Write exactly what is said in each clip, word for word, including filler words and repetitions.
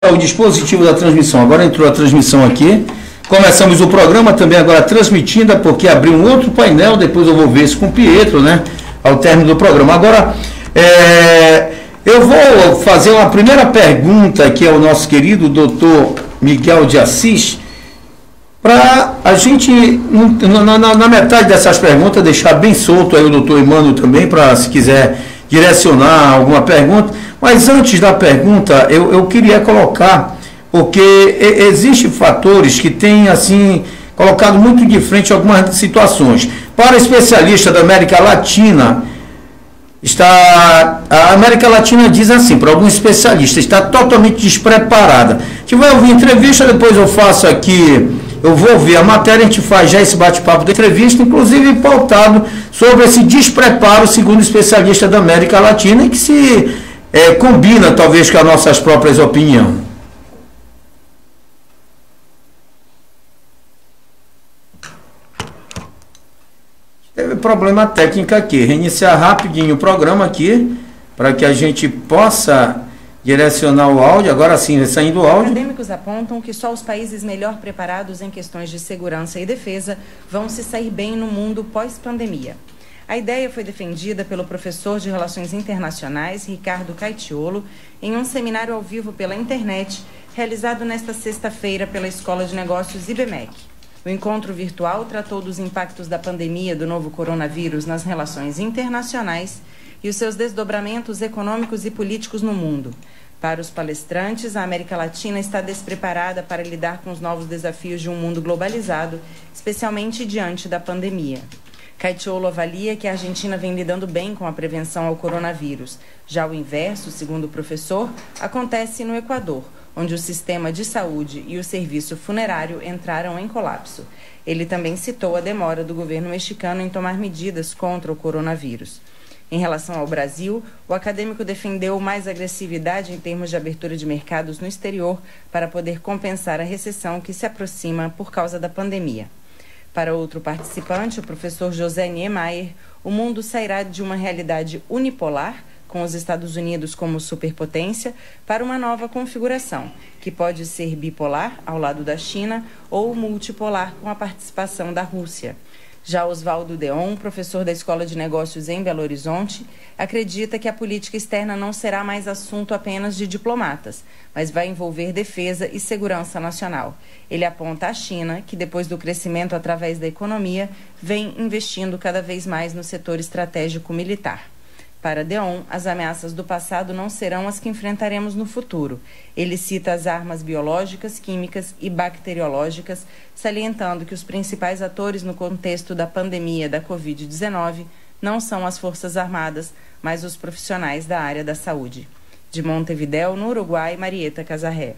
O dispositivo da transmissão, agora entrou a transmissão aqui. Começamos o programa também agora transmitindo, porque abriu um outro painel, depois eu vou ver isso com o Pietro, né? Ao término do programa. Agora, é, eu vou fazer uma primeira pergunta aqui ao nosso querido doutor Miguel de Assis, para a gente, na, na, na metade dessas perguntas, deixar bem solto aí o doutor Emmanuel também, para se quiser direcionar alguma pergunta. Mas antes da pergunta, eu, eu queria colocar, porque existem fatores que têm, assim, colocado muito de frente algumas situações. Para especialista da América Latina, está, a América Latina diz assim, para alguns especialistas, está totalmente despreparada. A gente vai ouvir entrevista, depois eu faço aqui, eu vou ouvir a matéria, a gente faz já esse bate-papo da entrevista, inclusive pautado sobre esse despreparo, segundo especialista da América Latina, e que se é, combina, talvez, com as nossas próprias opiniões. Teve problema técnico aqui. Reiniciar rapidinho o programa aqui, para que a gente possa direcionar o áudio. Agora sim, saindo o áudio. Acadêmicos apontam que só os países melhor preparados em questões de segurança e defesa vão se sair bem no mundo pós-pandemia. A ideia foi defendida pelo professor de Relações Internacionais, Ricardo Caitiolo, em um seminário ao vivo pela internet, realizado nesta sexta-feira pela Escola de Negócios I B M E C. O encontro virtual tratou dos impactos da pandemia do novo coronavírus nas relações internacionais e os seus desdobramentos econômicos e políticos no mundo. Para os palestrantes, a América Latina está despreparada para lidar com os novos desafios de um mundo globalizado, especialmente diante da pandemia. Caitiolo avalia que a Argentina vem lidando bem com a prevenção ao coronavírus. Já o inverso, segundo o professor, acontece no Equador, onde o sistema de saúde e o serviço funerário entraram em colapso. Ele também citou a demora do governo mexicano em tomar medidas contra o coronavírus. Em relação ao Brasil, o acadêmico defendeu mais agressividade em termos de abertura de mercados no exterior para poder compensar a recessão que se aproxima por causa da pandemia. Para outro participante, o professor José Niemeyer, o mundo sairá de uma realidade unipolar, com os Estados Unidos como superpotência, para uma nova configuração, que pode ser bipolar, ao lado da China, ou multipolar, com a participação da Rússia. Já Oswaldo Deon, professor da Escola de Negócios em Belo Horizonte, acredita que a política externa não será mais assunto apenas de diplomatas, mas vai envolver defesa e segurança nacional. Ele aponta a China, que depois do crescimento através da economia, vem investindo cada vez mais no setor estratégico militar. Para Deon, as ameaças do passado não serão as que enfrentaremos no futuro. Ele cita as armas biológicas, químicas e bacteriológicas, salientando que os principais atores no contexto da pandemia da covid dezenove não são as Forças Armadas, mas os profissionais da área da saúde. De Montevidéu, no Uruguai, Marieta Casarré.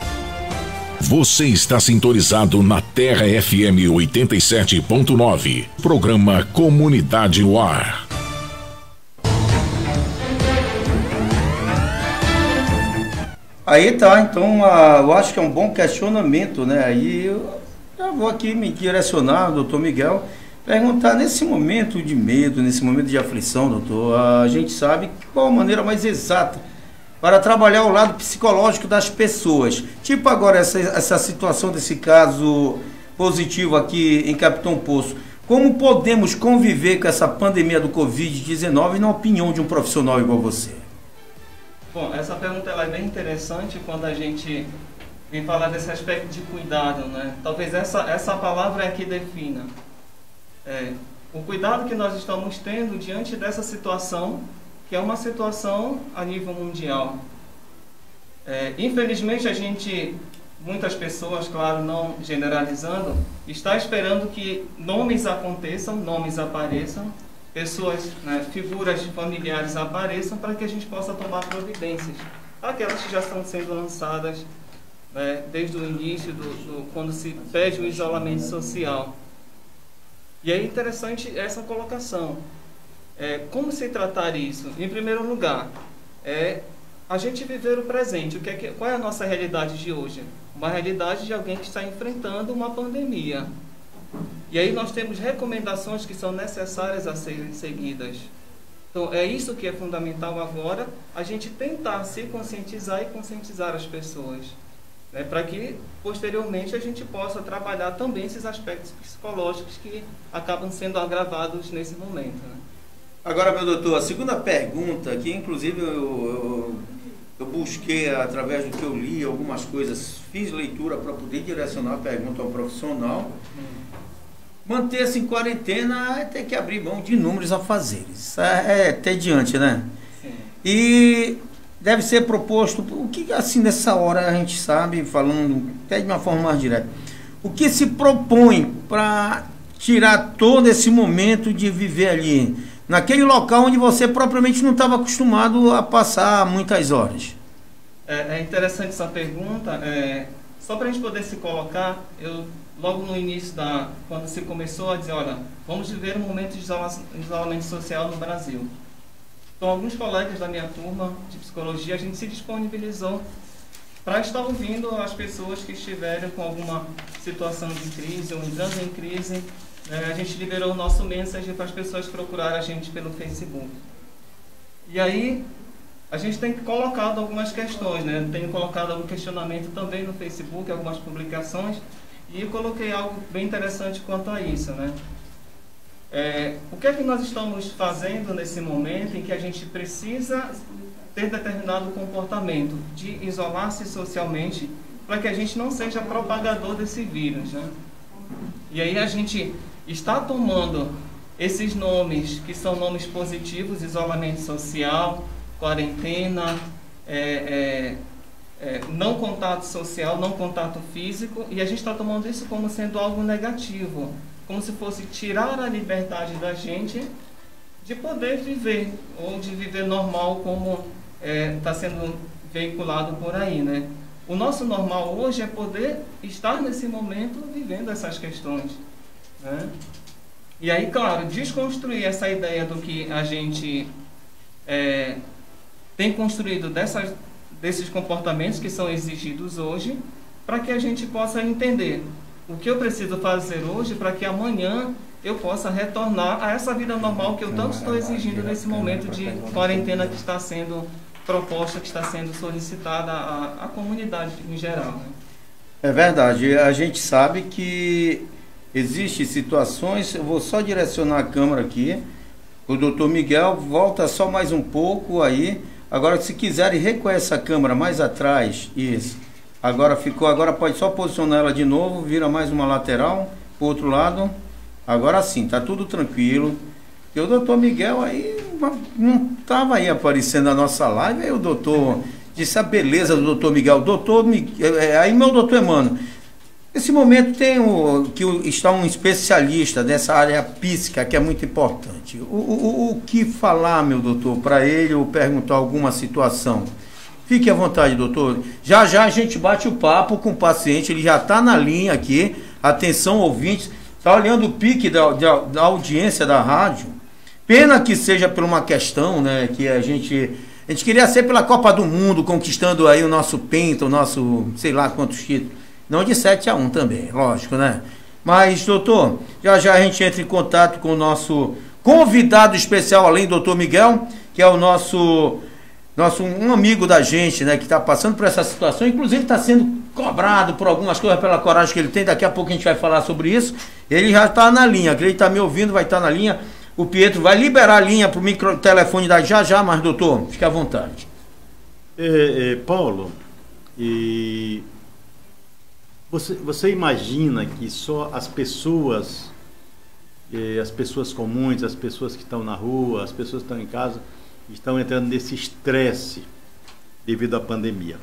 Você está sintonizado na Terra F M oitenta e sete ponto nove. Programa Comunidade no Ar. Aí tá, então uh, eu acho que é um bom questionamento, né? Aí eu já vou aqui me direcionar, doutor Miguel, perguntar nesse momento de medo, nesse momento de aflição, doutor, a gente sabe qual a maneira mais exata para trabalhar o lado psicológico das pessoas. Tipo agora essa, essa situação desse caso positivo aqui em Capitão Poço. Como podemos conviver com essa pandemia do covid dezenove na opinião de um profissional igual você? Bom, essa pergunta ela é bem interessante quando a gente vem falar desse aspecto de cuidado, né? Talvez essa, essa palavra é que defina é, o cuidado que nós estamos tendo diante dessa situação, que é uma situação a nível mundial. É, infelizmente a gente, muitas pessoas, claro, não generalizando, está esperando que nomes aconteçam, nomes apareçam, pessoas, né, figuras familiares apareçam para que a gente possa tomar providências. Aquelas que já estão sendo lançadas, né, desde o início, do, do, quando se pede o isolamento social. E é interessante essa colocação. É, como se tratar isso? Em primeiro lugar, é a gente viver o presente. O que é que, qual é a nossa realidade de hoje? Uma realidade de alguém que está enfrentando uma pandemia. E aí nós temos recomendações que são necessárias a serem seguidas. Então, é isso que é fundamental agora, a gente tentar se conscientizar e conscientizar as pessoas, né, para que, posteriormente, a gente possa trabalhar também esses aspectos psicológicos que acabam sendo agravados nesse momento, né? Agora, meu doutor, a segunda pergunta, que inclusive eu, eu, eu busquei, através do que eu li, algumas coisas, fiz leitura para poder direcionar a pergunta ao profissional. Manter-se em quarentena é ter que abrir mão de inúmeros afazeres. É, é tediante, né? Sim. E deve ser proposto, o que assim nessa hora a gente sabe, falando até de uma forma mais direta, o que se propõe para tirar todo esse momento de viver ali, naquele local onde você propriamente não estava acostumado a passar muitas horas? É, é interessante essa pergunta. É, só para a gente poder se colocar, eu logo no início, da, quando se começou a dizer, olha, vamos viver um momento de isola, isolamento social no Brasil. Então, alguns colegas da minha turma de psicologia, a gente se disponibilizou para estar ouvindo as pessoas que estiverem com alguma situação de crise ou entrando em crise. É, a gente liberou o nosso mensagem para as pessoas procurarem a gente pelo Facebook. E aí, a gente tem colocado algumas questões, né? Tenho colocado algum questionamento também no Facebook, algumas publicações, e eu coloquei algo bem interessante quanto a isso, né? É, o que é que nós estamos fazendo nesse momento em que a gente precisa ter determinado comportamento de isolar-se socialmente para que a gente não seja propagador desse vírus, né? E aí a gente está tomando esses nomes que são nomes positivos, isolamento social, quarentena, é, é, É, não contato social, não contato físico, e a gente está tomando isso como sendo algo negativo, como se fosse tirar a liberdade da gente de poder viver, ou de viver normal como está é, sendo veiculado por aí, né? O nosso normal hoje é poder estar nesse momento vivendo essas questões, né? E aí, claro, desconstruir essa ideia do que a gente é, tem construído dessas desses comportamentos que são exigidos hoje, para que a gente possa entender o que eu preciso fazer hoje para que amanhã eu possa retornar a essa vida normal que eu tanto estou exigindo nesse momento de quarentena que está sendo proposta, que está sendo solicitada à, à comunidade em geral, né? É verdade, a gente sabe que existem situações, eu vou só direcionar a câmera aqui, o doutor Miguel volta só mais um pouco aí. Agora, se quiserem recuar essa câmera mais atrás, isso. Agora ficou, agora pode só posicionar ela de novo, vira mais uma lateral, pro outro lado. Agora sim, tá tudo tranquilo. E o doutor Miguel aí não estava aí aparecendo na nossa live, aí o doutor disse a beleza do doutor Miguel. Doutor Miguel, aí meu doutor Emmanuel, nesse momento tem o, que está um especialista dessa área psíquica, que é muito importante. O, o, o que falar, meu doutor, para ele ou perguntar alguma situação? Fique à vontade, doutor. Já já a gente bate o papo com o paciente, ele já está na linha aqui. Atenção, ouvintes. Está olhando o pique da, da, da audiência da rádio. Pena que seja por uma questão, né, que a gente... A gente queria ser pela Copa do Mundo, conquistando aí o nosso penta, o nosso, sei lá quantos títulos. Não de sete a um também, lógico, né? Mas, doutor, já já a gente entra em contato com o nosso convidado especial, além do doutor Miguel, que é o nosso, nosso um amigo da gente, né? Que está passando por essa situação, inclusive está sendo cobrado por algumas coisas pela coragem que ele tem. Daqui a pouco a gente vai falar sobre isso. Ele já está na linha, ele está me ouvindo, vai estar tá na linha. O Pietro vai liberar a linha para o microtelefone da já já, mas, doutor, fique à vontade. É, é, Paulo, e... Você, você imagina que só as pessoas, eh, as pessoas comuns, as pessoas que estão na rua, as pessoas que estão em casa, estão entrando nesse estresse devido à pandemia.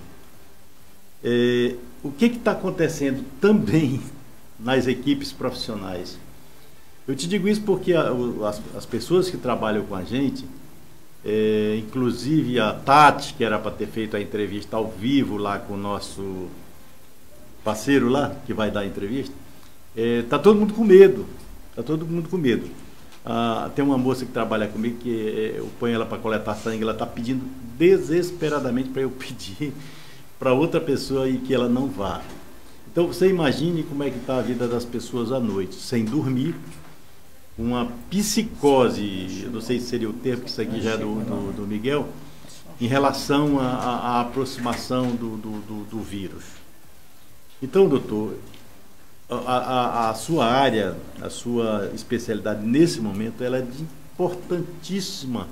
Eh, o que está acontecendo também nas equipes profissionais? Eu te digo isso porque a, o, as, as pessoas que trabalham com a gente, eh, inclusive a Tati, que era para ter feito a entrevista ao vivo lá com o nosso parceiro lá, que vai dar a entrevista, é, tá todo mundo com medo, tá todo mundo com medo. Ah, tem uma moça que trabalha comigo, que é, eu ponho ela para coletar sangue, ela tá pedindo desesperadamente para eu pedir para outra pessoa e que ela não vá. Então você imagine como é que está a vida das pessoas à noite, sem dormir, uma psicose, eu não sei se seria o termo, que isso aqui já é do, do, do Miguel, em relação à aproximação do, do, do, do vírus. Então, doutor, a, a, a sua área, a sua especialidade nesse momento, ela é de importantíssima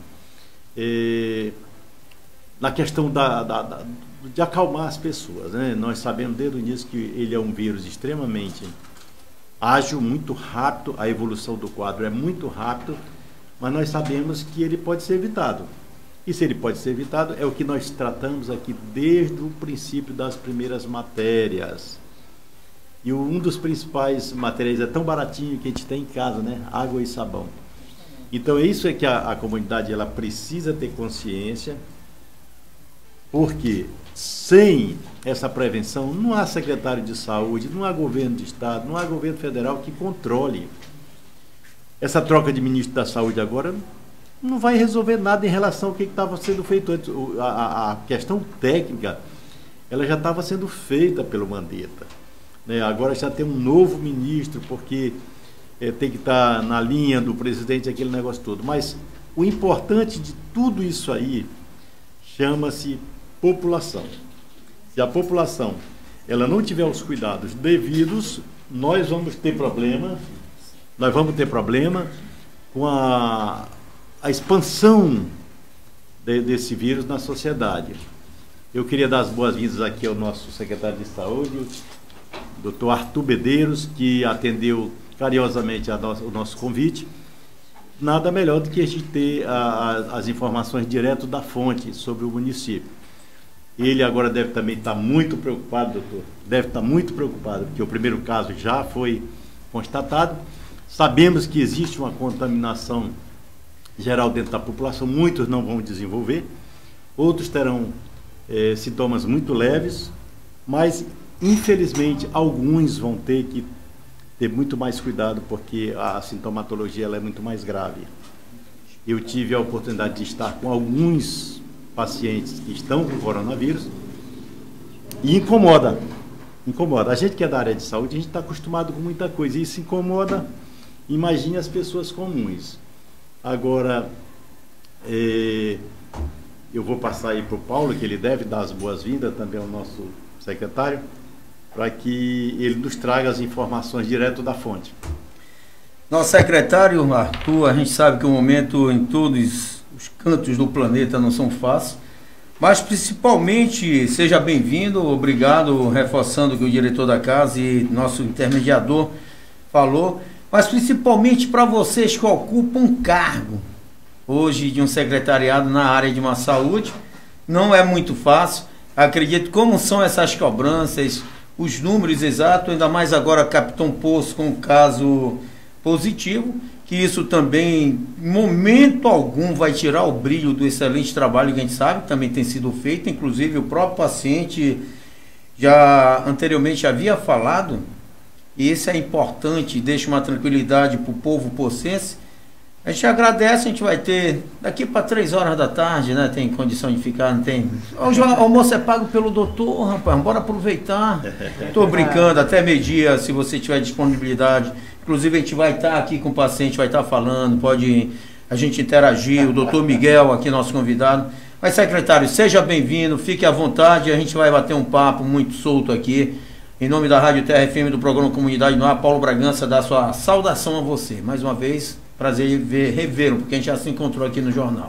é, na questão da, da, da, de acalmar as pessoas, né? Nós sabemos desde o início que ele é um vírus extremamente ágil, muito rápido, a evolução do quadro é muito rápido, mas nós sabemos que ele pode ser evitado. E se ele pode ser evitado, é o que nós tratamos aqui desde o princípio das primeiras matérias. E um dos principais materiais é tão baratinho que a gente tem em casa, né? Água e sabão. Então, isso é que a, a comunidade ela precisa ter consciência, porque sem essa prevenção não há secretário de saúde, não há governo de estado, não há governo federal que controle. Essa troca de ministro da saúde agora não vai resolver nada em relação ao que estava sendo feito antes. A, a questão técnica, ela já estava sendo feita pelo Mandetta, né? Agora já tem um novo ministro, porque é, tem que estar na linha do presidente, aquele negócio todo. Mas o importante de tudo isso aí chama-se população. Se a população ela não tiver os cuidados devidos, nós vamos ter problema, nós vamos ter problema com a a expansão de, desse vírus na sociedade. Eu queria dar as boas-vindas aqui ao nosso secretário de saúde, doutor Arthur Bedeiros, que atendeu carinhosamente a nosso, o nosso convite. Nada melhor do que a gente ter a, a, as informações direto da fonte sobre o município. Ele agora deve também estar muito preocupado, doutor, deve estar muito preocupado, porque o primeiro caso já foi constatado. Sabemos que existe uma contaminação geral dentro da população, muitos não vão desenvolver, outros terão é, sintomas muito leves, mas infelizmente alguns vão ter que ter muito mais cuidado, porque a sintomatologia ela é muito mais grave. Eu tive a oportunidade de estar com alguns pacientes que estão com coronavírus e incomoda, incomoda. A gente que é da área de saúde, a gente está acostumado com muita coisa, e isso incomoda, imagine as pessoas comuns. Agora, é, eu vou passar aí para o Paulo, que ele deve dar as boas-vindas também ao nosso secretário, para que ele nos traga as informações direto da fonte. Nosso secretário, Arthur, a gente sabe que o momento em todos os cantos do planeta não são fáceis, mas principalmente, seja bem-vindo, obrigado, reforçando o que o diretor da casa e nosso intermediador falou, mas principalmente para vocês que ocupam um cargo hoje de um secretariado na área de uma saúde, não é muito fácil. Acredito como são essas cobranças, os números exatos, ainda mais agora Capitão Poço com um caso positivo, que isso também, em momento algum, vai tirar o brilho do excelente trabalho que a gente sabe que também tem sido feito. Inclusive o próprio paciente já anteriormente havia falado. E isso é importante, deixa uma tranquilidade para o povo pocense. A gente agradece, a gente vai ter daqui para três horas da tarde, né? Tem condição de ficar, não tem. O almoço é pago pelo doutor, rapaz, bora aproveitar. Estou brincando, até meio-dia, se você tiver disponibilidade. Inclusive, a gente vai estar aqui com o paciente, vai estar falando, pode a gente interagir. O doutor Miguel, aqui, nosso convidado. Mas, secretário, seja bem-vindo, fique à vontade, a gente vai bater um papo muito solto aqui. Em nome da Rádio Terra F M do programa Comunidade no Ar, Paulo Bragança dá sua saudação a você. Mais uma vez, prazer ver, revê-lo, porque a gente já se encontrou aqui no jornal.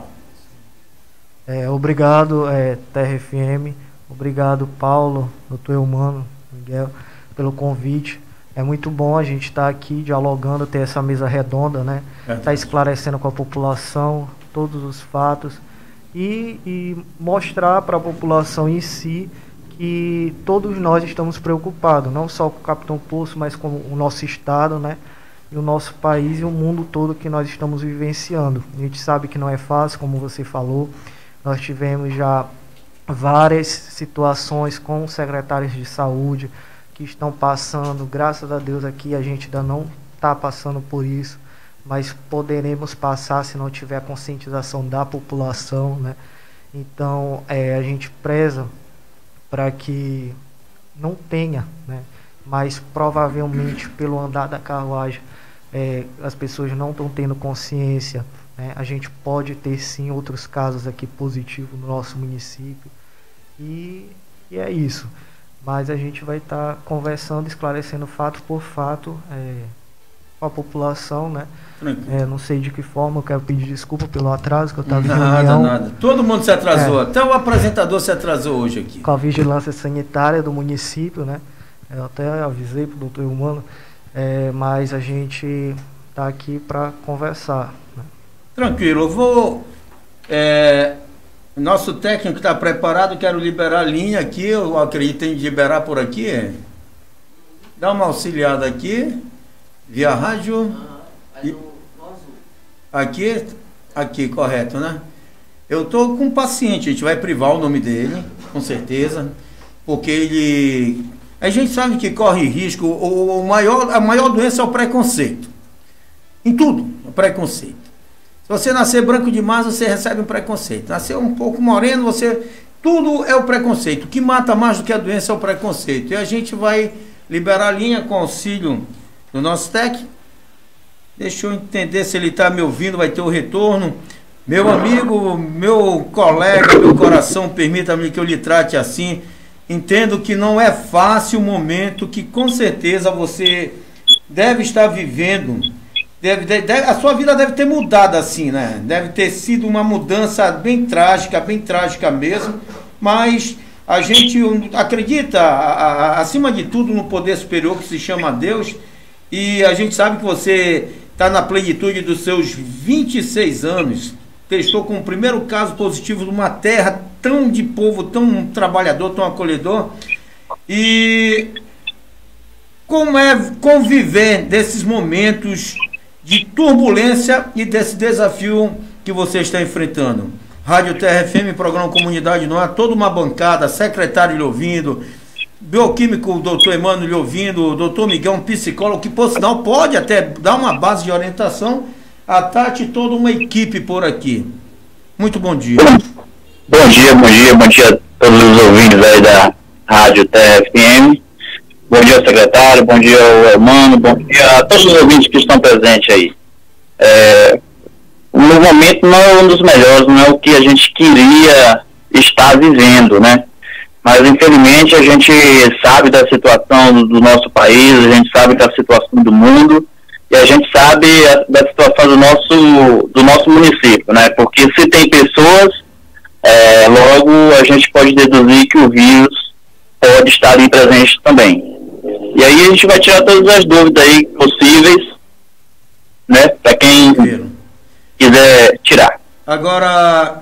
É, obrigado, é, Terra F M. Obrigado, Paulo, doutor Eumano, Miguel, pelo convite. É muito bom a gente estar aqui dialogando, ter essa mesa redonda, né? Estar esclarecendo com a população todos os fatos e, e mostrar para a população em si que todos nós estamos preocupados, não só com o Capitão Poço, mas com o nosso estado, né? E o nosso país e o mundo todo que nós estamos vivenciando. A gente sabe que não é fácil, como você falou. Nós tivemos já várias situações com secretários de saúde que estão passando. Graças a Deus aqui a gente ainda não está passando por isso, mas poderemos passar se não tiver conscientização da população, né? Então, é, a gente preza para que não tenha, né? Mas provavelmente pelo andar da carruagem é, as pessoas não estão tendo consciência, né? A gente pode ter sim outros casos aqui positivos no nosso município, e, e é isso. Mas a gente vai estar tá conversando, esclarecendo fato por fato é, com a população, né? É, não sei de que forma, eu quero pedir desculpa pelo atraso que eu estava em Nada, reunião. nada. Todo mundo se atrasou. É. Até o apresentador se atrasou hoje aqui. Com a vigilância sanitária do município, né? Eu até avisei para o doutor Humano, é, mas a gente está aqui para conversar, né? Tranquilo, eu vou... É, nosso técnico está preparado, quero liberar a linha aqui, eu acredito em liberar por aqui. Dá uma auxiliada aqui, via rádio. E, aqui, aqui, correto, né? Eu estou com um paciente, a gente vai privar o nome dele, com certeza, porque ele... A gente sabe que corre risco, o, o maior, a maior doença é o preconceito. Em tudo, o preconceito. Se você nascer branco demais, você recebe um preconceito. Nascer um pouco moreno, você... Tudo é o preconceito. O que mata mais do que a doença é o preconceito. E a gente vai liberar a linha com auxílio do nosso técnico. Deixa eu entender se ele está me ouvindo, vai ter o retorno. Meu amigo, meu colega, meu coração, permita-me que eu lhe trate assim. Entendo que não é fácil o momento que com certeza você deve estar vivendo. Deve, deve, a sua vida deve ter mudado assim, né? Deve ter sido uma mudança bem trágica, bem trágica mesmo. Mas a gente acredita, a, a, acima de tudo, no poder superior que se chama Deus. E a gente sabe que você está na plenitude dos seus vinte e seis anos. Testou com o primeiro caso positivo de uma terra tão de povo, tão trabalhador, tão acolhedor. E como é conviver desses momentos de turbulência e desse desafio que você está enfrentando? Rádio Terra F M, programa Comunidade no Ar, toda uma bancada, secretário lhe ouvindo, bioquímico, o doutor Emmanuel lhe ouvindo, o doutor Miguel, um psicólogo, que por sinal pode até dar uma base de orientação, a Tati e toda uma equipe por aqui. Muito bom dia. Bom dia, bom dia, bom dia a todos os ouvintes aí da Rádio Terra F M. Bom dia, secretário, bom dia ao Hermano, bom dia a todos os ouvintes que estão presentes aí. É, o momento não é um dos melhores, não é o que a gente queria estar vivendo, né? Mas, infelizmente, a gente sabe da situação do, do nosso país, a gente sabe da situação do mundo, e a gente sabe a, da situação do nosso, do nosso município, né? Porque se tem pessoas, é, logo a gente pode deduzir que o vírus pode estar ali presente também. E aí a gente vai tirar todas as dúvidas aí possíveis, né, para quem quiser tirar. Agora,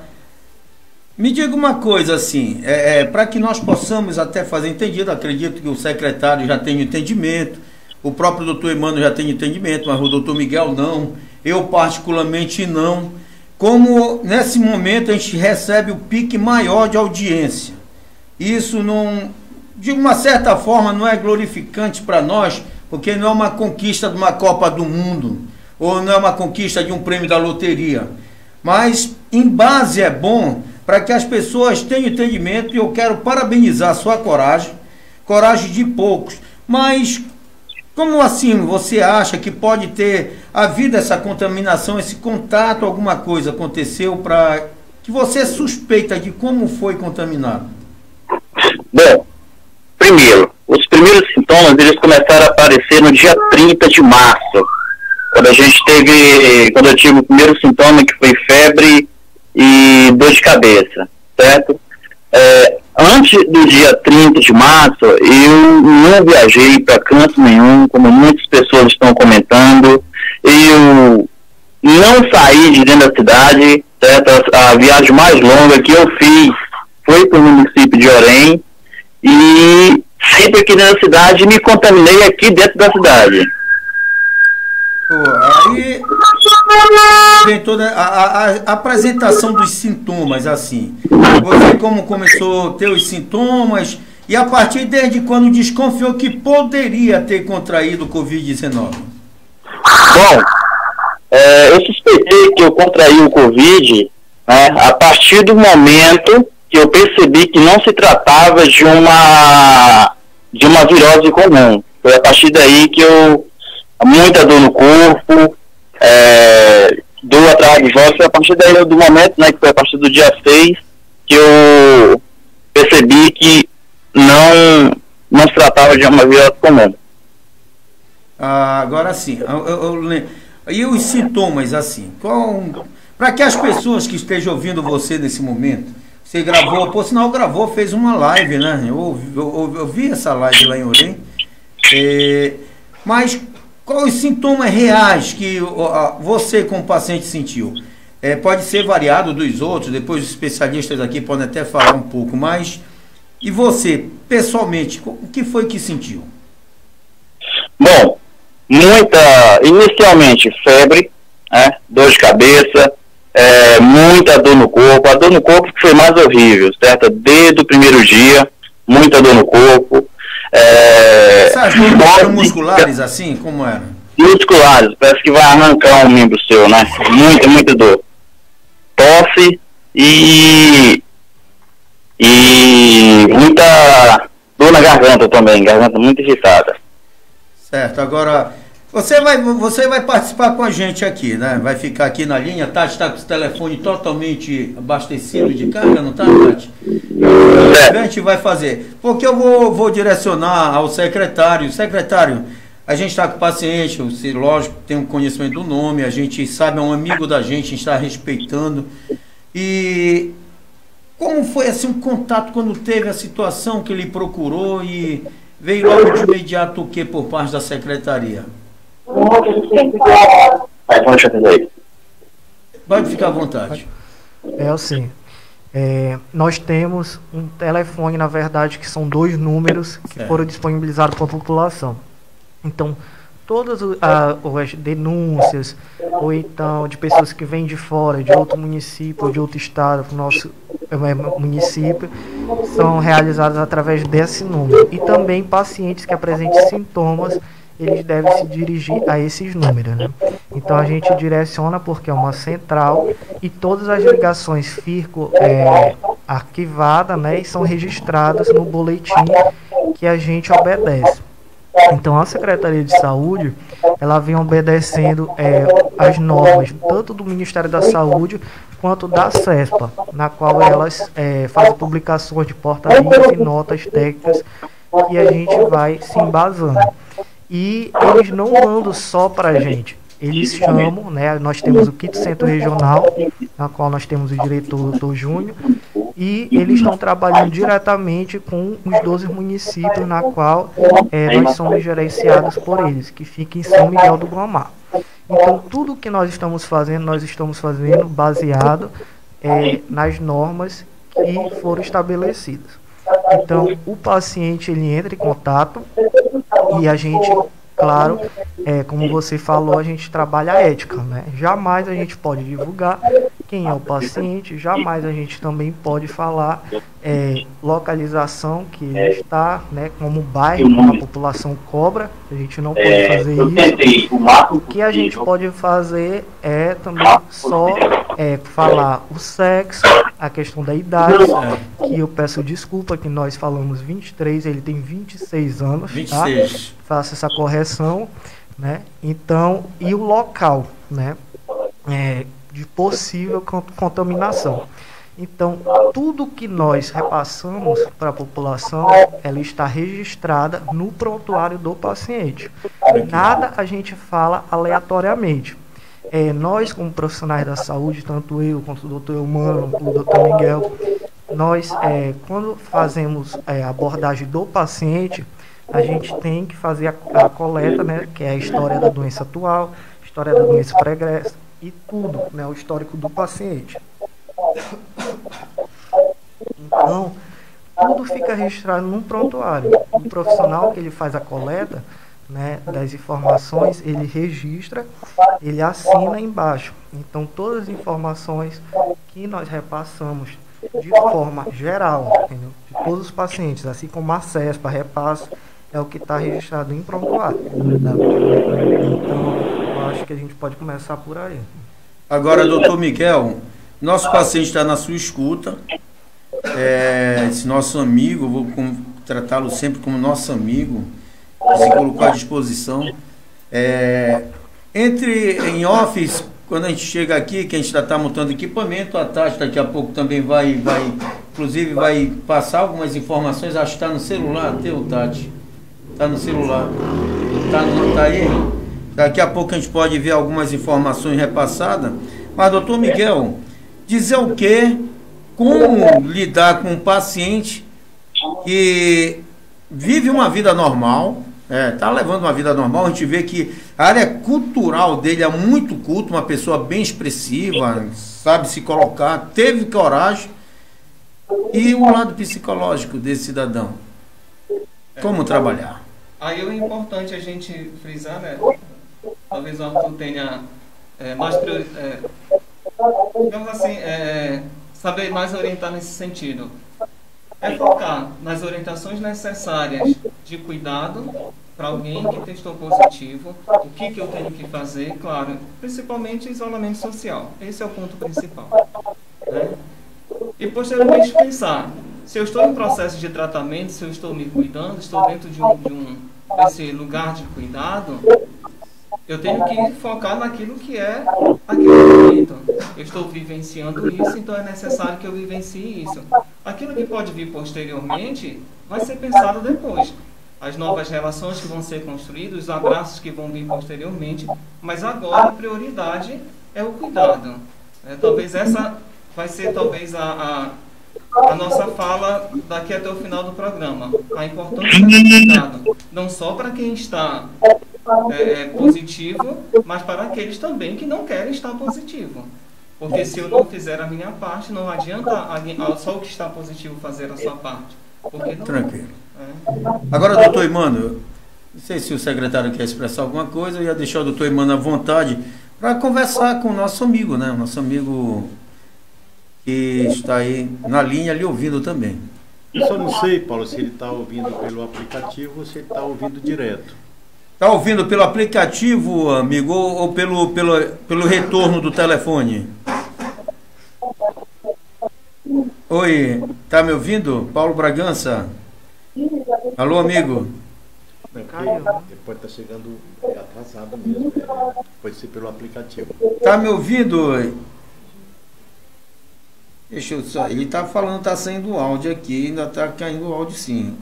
me diga uma coisa assim, é, é, para que nós possamos até fazer entendido, acredito que o secretário já tem entendimento, o próprio doutor Emmanuel já tem entendimento, mas o doutor Miguel não, eu particularmente não. Como nesse momento a gente recebe o pique maior de audiência, isso não... de uma certa forma não é glorificante para nós, porque não é uma conquista de uma Copa do Mundo, ou não é uma conquista de um prêmio da loteria, mas em base é bom para que as pessoas tenham entendimento, e eu quero parabenizar a sua coragem, coragem de poucos, mas como assim você acha que pode ter havido essa contaminação, esse contato, alguma coisa aconteceu para que você suspeita de como foi contaminado? Bom, primeiro, os primeiros sintomas eles começaram a aparecer no dia trinta de março, quando a gente teve, quando eu tive o primeiro sintoma, que foi febre e dor de cabeça, certo? É, antes do dia trinta de março, eu não viajei para canto nenhum, como muitas pessoas estão comentando, eu não saí de dentro da cidade, certo? A, a viagem mais longa que eu fiz foi para o município de Orém, e sempre aqui dentro da cidade me contaminei aqui dentro da cidade. Pô, aí vem toda a, a, a apresentação dos sintomas, assim. Você como começou a ter os sintomas e a partir desde quando desconfiou que poderia ter contraído o covid dezenove? Bom, é, eu suspeitei que eu contraí o Covid, né, a partir do momento que eu percebi que não se tratava de uma de uma virose comum. Foi a partir daí que eu muita dor no corpo, é, dor atrás de volta. Foi a partir daí do momento, né, que foi a partir do dia seis, que eu percebi que não, não se tratava de uma virose comum. Ah, agora sim, eu, eu, eu, e os sintomas, assim, para que as pessoas que estejam ouvindo você nesse momento, você gravou, por sinal gravou, fez uma live, né? Eu, eu, eu, eu vi essa live lá em Orem, é, mas quais os sintomas reais que você como paciente sentiu? É, pode ser variado dos outros, depois os especialistas aqui podem até falar um pouco mais. E você, pessoalmente, o que foi que sentiu? Bom, muita, inicialmente febre, né, dor de cabeça, é, muita dor no corpo. A dor no corpo foi mais horrível, certo? Desde o primeiro dia, muita dor no corpo. É, Essas dores eram musculares assim? Como eram? Musculares, parece que vai arrancar um membro seu, né? Muita, muita dor. Tosse e, e muita dor na garganta também, garganta muito irritada. Certo, agora você vai, você vai participar com a gente aqui, né? Vai ficar aqui na linha. Tati está com o telefone totalmente abastecido de carga, não está, Tati? A gente vai fazer, porque eu vou, vou direcionar ao secretário. Secretário, a gente está com o paciente, você, lógico, tem um conhecimento do nome, a gente sabe, é um amigo da gente, a gente está respeitando. E como foi assim um contato quando teve a situação que ele procurou e veio logo de imediato o que por parte da secretaria? Pode ficar à vontade. É assim, é, nós temos um telefone, na verdade, que são dois números que é. foram disponibilizados para a população. Então, todas a, as denúncias, ou então de pessoas que vêm de fora, de outro município, ou de outro estado, para o nosso é, município, são realizadas através desse número. E também pacientes que apresentem sintomas, eles devem se dirigir a esses números, né? Então a gente direciona porque é uma central e todas as ligações ficam é, arquivadas, né, e são registradas no boletim que a gente obedece. Então a Secretaria de Saúde, ela vem obedecendo é, as normas tanto do Ministério da Saúde quanto da CESPA, na qual elas é, fazem publicações de portarias e notas técnicas e a gente vai se embasando. E eles não mandam só para a gente, eles chamam, né? Nós temos o Kit Centro Regional, na qual nós temos o diretor doutor Júnior, e eles estão trabalhando diretamente com os doze municípios, na qual é, nós somos gerenciados por eles, que fica em São Miguel do Guamá. Então, tudo que nós estamos fazendo, nós estamos fazendo baseado é, nas normas que foram estabelecidas. Então, o paciente, ele entra em contato e a gente, claro, é, como você falou, a gente trabalha a ética, né? Jamais a gente pode divulgar quem é o paciente, jamais a gente também pode falar é, localização que ele está, né, como bairro, como a população cobra, a gente não pode fazer isso. O que a gente pode fazer é também só é, falar o sexo, a questão da idade, que eu peço desculpa que nós falamos vinte e três, ele tem vinte e seis anos, vinte e seis. Tá? Faço essa correção, né? Então, e o local, né? É, de possível contaminação. Então, tudo que nós repassamos para a população, ela está registrada no prontuário do paciente. Nada a gente fala aleatoriamente. É, nós, como profissionais da saúde, tanto eu quanto o doutor Eumano, o doutor Miguel, nós, é, quando fazemos é, a abordagem do paciente, a gente tem que fazer a, a coleta, né, que é a história da doença atual, história da doença pregressa, e tudo, né, o histórico do paciente. Então, tudo fica registrado num prontuário. O profissional que ele faz a coleta, né, das informações, ele registra, ele assina embaixo. Então, todas as informações que nós repassamos de forma geral, entendeu? De todos os pacientes, assim como a CESPA repassa, é o que está registrado em prontuário. Tá? Então, eu acho que a gente pode começar por aí. Agora, doutor Miguel, nosso paciente está na sua escuta. É, esse nosso amigo, eu vou tratá-lo sempre como nosso amigo, se colocou à disposição. É, entre em office, quando a gente chega aqui, que a gente já está montando equipamento, a Tati daqui a pouco também vai, vai, inclusive vai passar algumas informações, acho que está no celular, teu, Tati. Está no celular. Está tá aí? Daqui a pouco a gente pode ver algumas informações repassadas. Mas, doutor Miguel, dizer o quê? Como lidar com um paciente que vive uma vida normal, está é, levando uma vida normal, a gente vê que a área cultural dele é muito culta, uma pessoa bem expressiva, sabe se colocar, teve coragem, e o lado psicológico desse cidadão, como é, trabalhar? Aí é importante a gente frisar, né? Talvez o Arthur tenha é, mais priori, é, digamos assim, é, saber mais orientar nesse sentido. É focar nas orientações necessárias de cuidado para alguém que testou positivo, o que, que eu tenho que fazer, claro, principalmente isolamento social. Esse é o ponto principal. Né? E posteriormente pensar, se eu estou em processo de tratamento, se eu estou me cuidando, estou dentro de um, de um desse lugar de cuidado, eu tenho que focar naquilo que é aquele momento. Eu estou vivenciando isso, então é necessário que eu vivencie isso. Aquilo que pode vir posteriormente vai ser pensado depois. As novas relações que vão ser construídas, os abraços que vão vir posteriormente, mas agora a prioridade é o cuidado. É, talvez essa vai ser talvez a, a, a nossa fala daqui até o final do programa. A importância do cuidado, não só para quem está É, é, positivo, mas para aqueles também que não querem estar positivo. Porque se eu não fizer a minha parte, não adianta alguém, só o que está positivo fazer a sua parte. Porque não, tranquilo. É. Agora, doutor Emmanuel, não sei se o secretário quer expressar alguma coisa, eu ia deixar o doutor Emmanuel à vontade para conversar com o nosso amigo, né? O nosso amigo que está aí na linha, ali ouvindo também. Eu só não sei, Paulo, se ele está ouvindo pelo aplicativo ou se ele está ouvindo direto. Está ouvindo pelo aplicativo, amigo, ou, ou pelo, pelo, pelo retorno do telefone? Oi, tá me ouvindo? Paulo Bragança? Alô, amigo? Não, ele pode estar chegando atrasado mesmo, é, pode ser pelo aplicativo. Tá me ouvindo? Deixa eu só. Ele tá falando, tá saindo o áudio aqui, ainda tá caindo o áudio sim.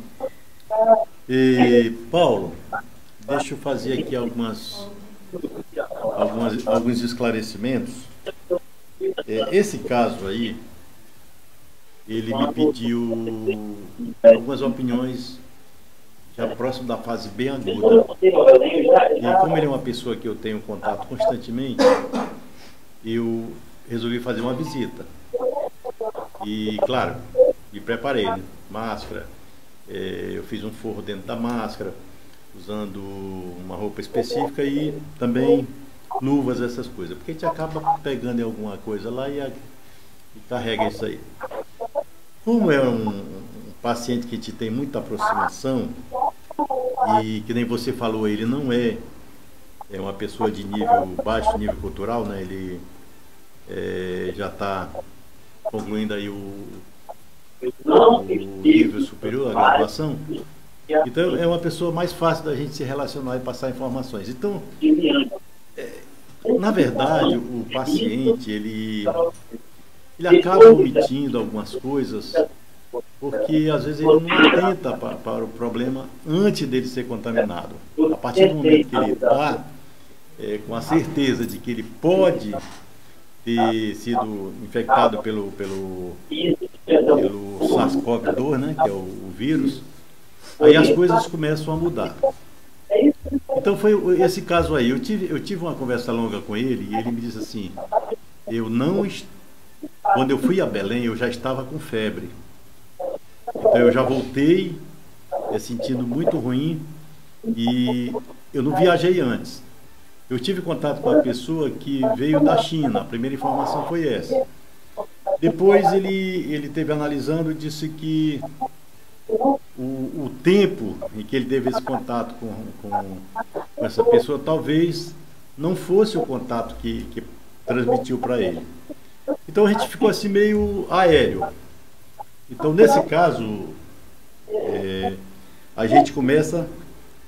E, Paulo, deixa eu fazer aqui algumas, algumas alguns esclarecimentos. É, esse caso aí, ele me pediu algumas opiniões já próximo da fase bem aguda. E como ele é uma pessoa que eu tenho contato constantemente, eu resolvi fazer uma visita. E, claro, me preparei, né? Máscara, é, eu fiz um forro dentro da máscara, usando uma roupa específica e também luvas, essas coisas. Porque a gente acaba pegando em alguma coisa lá e, a, e carrega isso aí. Como é um, um paciente que a gente tem muita aproximação, e que nem você falou, ele não é, é uma pessoa de nível baixo, nível cultural, né? Ele é, já está concluindo aí o, o nível superior, a graduação. Então é uma pessoa mais fácil da gente se relacionar e passar informações. Então, é, na verdade, o paciente, ele, ele acaba omitindo algumas coisas, porque às vezes ele não atenta para, para o problema antes dele ser contaminado. A partir do momento que ele está é, com a certeza de que ele pode ter sido infectado pelo, pelo, pelo SARS-CoV dois, né, que é o, o vírus, aí as coisas começam a mudar. Então foi esse caso aí. Eu tive, eu tive uma conversa longa com ele e ele me disse assim, eu não, quando eu fui a Belém eu já estava com febre. Então eu já voltei é, sentindo muito ruim e eu não viajei antes. Eu tive contato com uma pessoa que veio da China, a primeira informação foi essa. Depois ele, ele teve analisando e disse que o, o tempo em que ele teve esse contato com, com, com essa pessoa talvez não fosse o contato que, que transmitiu para ele. Então a gente ficou assim meio aéreo. Então nesse caso, é, a gente começa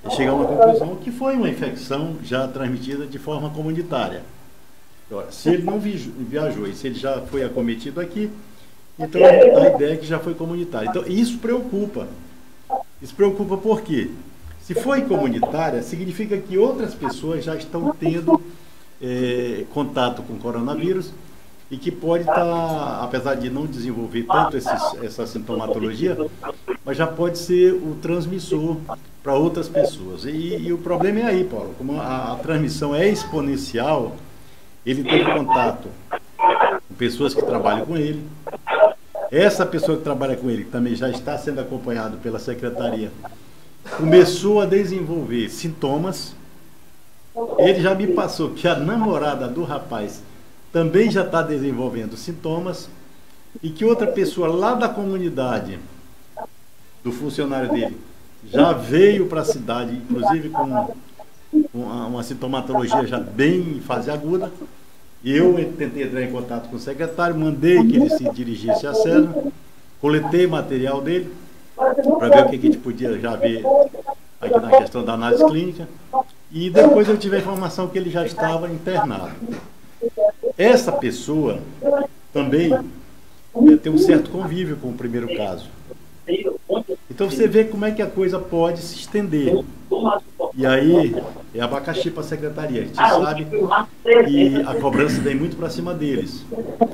chegar a uma conclusão que foi uma infecção já transmitida de forma comunitária. Agora, se ele não viajou e se ele já foi acometido aqui, então a ideia é que já foi comunitário. Então isso preocupa. Isso preocupa por quê? Se foi comunitária, significa que outras pessoas já estão tendo é, contato com o coronavírus e que pode estar, apesar de não desenvolver tanto esses, essa sintomatologia, mas já pode ser o transmissor para outras pessoas. E, e o problema é aí, Paulo, como a, a transmissão é exponencial, ele teve contato com pessoas que trabalham com ele. Essa pessoa que trabalha com ele, que também já está sendo acompanhado pela secretaria, começou a desenvolver sintomas. Ele já me passou que a namorada do rapaz também já está desenvolvendo sintomas e que outra pessoa lá da comunidade, do funcionário dele, já veio para a cidade, inclusive com uma, uma sintomatologia já bem em fase aguda. Eu tentei entrar em contato com o secretário, mandei que ele se dirigisse à célula, coletei material dele, para ver o que a gente podia já ver aqui na questão da análise clínica, e depois eu tive a informação que ele já estava internado. Essa pessoa também é, tem um certo convívio com o primeiro caso. Então você vê como é que a coisa pode se estender. E aí é abacaxi para a secretaria. A gente sabe que a cobrança vem muito para cima deles.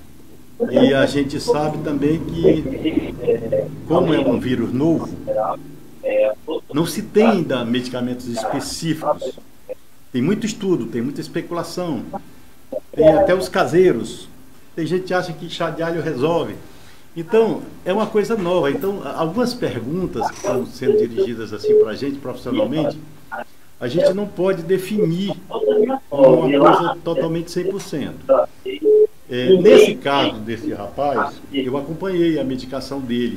E a gente sabe também que, como é um vírus novo, não se tem ainda medicamentos específicos. Tem muito estudo, tem muita especulação. Tem até os caseiros. Tem gente que acha que chá de alho resolve. Então, é uma coisa nova. Então, algumas perguntas que estão sendo dirigidas assim para a gente profissionalmente, a gente não pode definir como uma coisa totalmente cem por cento. É, nesse caso desse rapaz, eu acompanhei a medicação dele,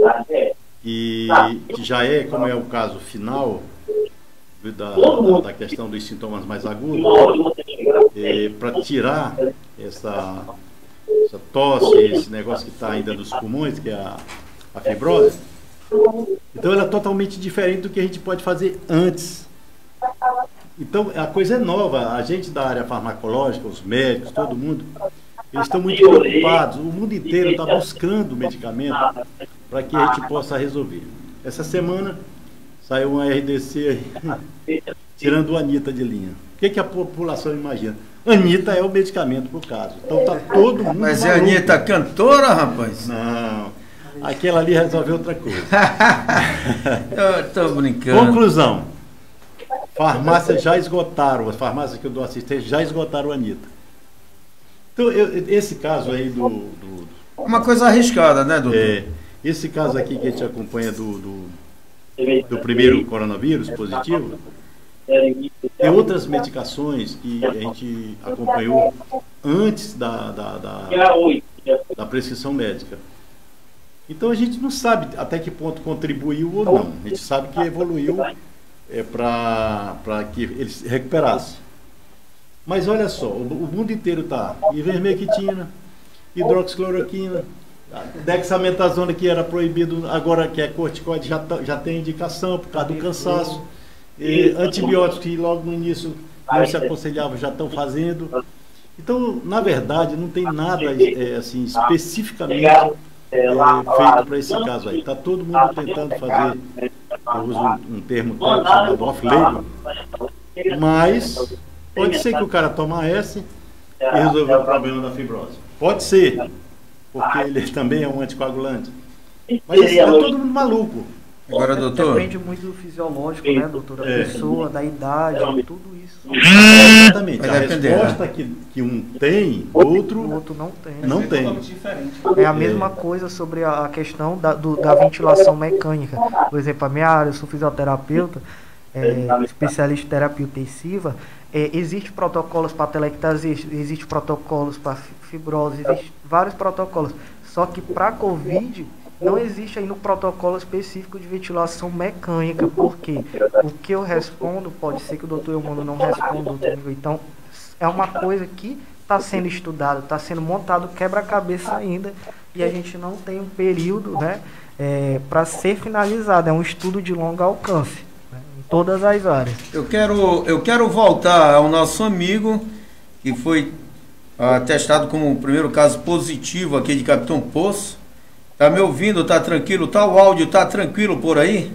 e que já é, como é o caso final, da, da, da questão dos sintomas mais agudos, é, para tirar essa... essa tosse, esse negócio que está ainda nos pulmões, que é a, a fibrose. Então ela é totalmente diferente do que a gente pode fazer antes. Então a coisa é nova. A gente da área farmacológica, os médicos, todo mundo, eles estão muito preocupados. O mundo inteiro está buscando medicamento para que a gente possa resolver. Essa semana saiu uma R D C aí, tirando a Anitta de linha. O que, que a população imagina? Anitta é o medicamento pro caso. Então tá todo mundo. Mas é a Anitta cantora, rapaz? Não. Aquela ali resolveu outra coisa. Eu tô brincando. Conclusão. Farmácias já esgotaram, as farmácias que eu dou assistência já esgotaram a Anitta. Então, eu, esse caso aí do, do. Uma coisa arriscada, né, doutor? É, esse caso aqui que a gente acompanha do, do, do primeiro coronavírus positivo. Tem outras medicações que a gente acompanhou antes da, da, da, da prescrição médica. Então a gente não sabe até que ponto contribuiu ou não. A gente sabe que evoluiu é, para que ele se recuperasse. Mas olha só, o, o mundo inteiro está ivermectina, hidroxicloroquina, dexametasona, que era proibido, agora que é corticoide, já, já tem indicação por causa do cansaço. E antibióticos que logo no início não se aconselhava, já estão fazendo. Então, na verdade, não tem nada é, assim, especificamente é, feito para esse caso aí. Está todo mundo tentando fazer, eu uso um, um termo chamado off-label, mas pode ser que o cara toma essa e resolver o problema da fibrose. Pode ser, porque ele também é um anticoagulante. Mas está todo mundo maluco. Agora, doutor? Depende muito do fisiológico, né, doutor? Da é. pessoa, da idade, tudo isso. Exatamente. Vai a depender, resposta né? que, que um tem, outro, O outro não tem. não tem. É a mesma coisa sobre a questão da, do, da ventilação mecânica. Por exemplo, a minha área, eu sou fisioterapeuta, é, especialista em terapia intensiva. É, existe protocolos para telectasia, existe protocolos para fibrose, existe vários protocolos. Só que para Covid não existe ainda um protocolo específico de ventilação mecânica, porque o que eu respondo pode ser que o doutor Eumano não responda, doutor. Então, é uma coisa que está sendo estudado, está sendo montado quebra-cabeça ainda, e a gente não tem um período, né, é, para ser finalizado. É um estudo de longo alcance. Né? todas as áreas. Eu quero, eu quero voltar ao nosso amigo, que foi atestado como o primeiro caso positivo aqui de Capitão Poço. Tá me ouvindo? Tá tranquilo? Tá o áudio? Tá tranquilo por aí?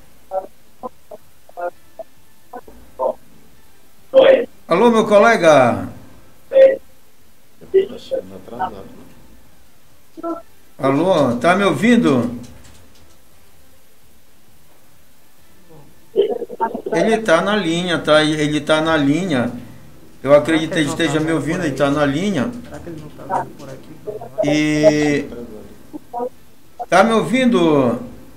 Alô, meu colega? Alô, tá me ouvindo? Ele tá na linha, tá? Ele tá na linha. Eu acredito que ele esteja me ouvindo, ele tá na linha. E... tá me ouvindo?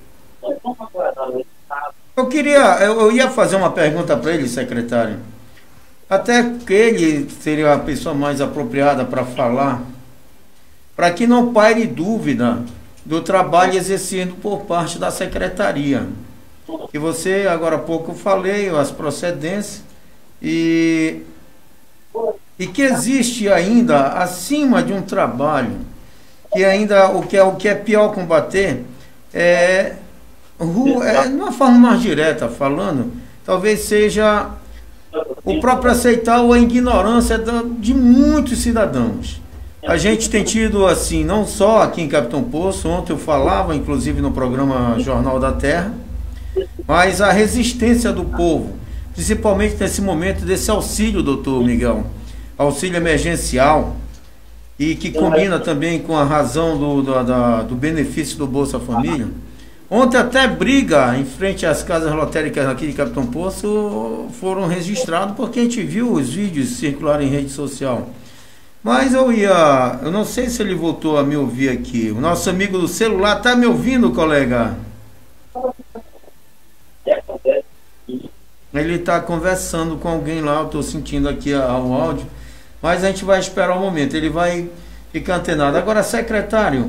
Eu queria, eu, eu ia fazer uma pergunta para ele, secretário. Até que ele seria a pessoa mais apropriada para falar, para que não paire dúvida do trabalho exercido por parte da secretaria. Que você, agora há pouco eu falei, as procedências, e, e que existe ainda, acima de um trabalho, que ainda o que é, o que é pior combater, é, é, de uma forma mais direta falando, talvez seja o próprio aceitar ou a ignorância de muitos cidadãos. A gente tem tido assim, não só aqui em Capitão Poço, ontem eu falava, inclusive no programa Jornal da Terra, mas a resistência do povo, principalmente nesse momento desse auxílio, doutor Miguel, auxílio emergencial, e que combina também com a razão do, do, da, do benefício do Bolsa Família. Ontem até briga em frente às casas lotéricas aqui de Capitão Poço foram registrados, porque a gente viu os vídeos circularem em rede social. Mas eu ia, eu não sei se ele voltou a me ouvir aqui. O nosso amigo do celular está me ouvindo, colega? Ele está conversando com alguém lá, eu estou sentindo aqui o áudio, mas a gente vai esperar um momento, ele vai ficar antenado. Agora, secretário,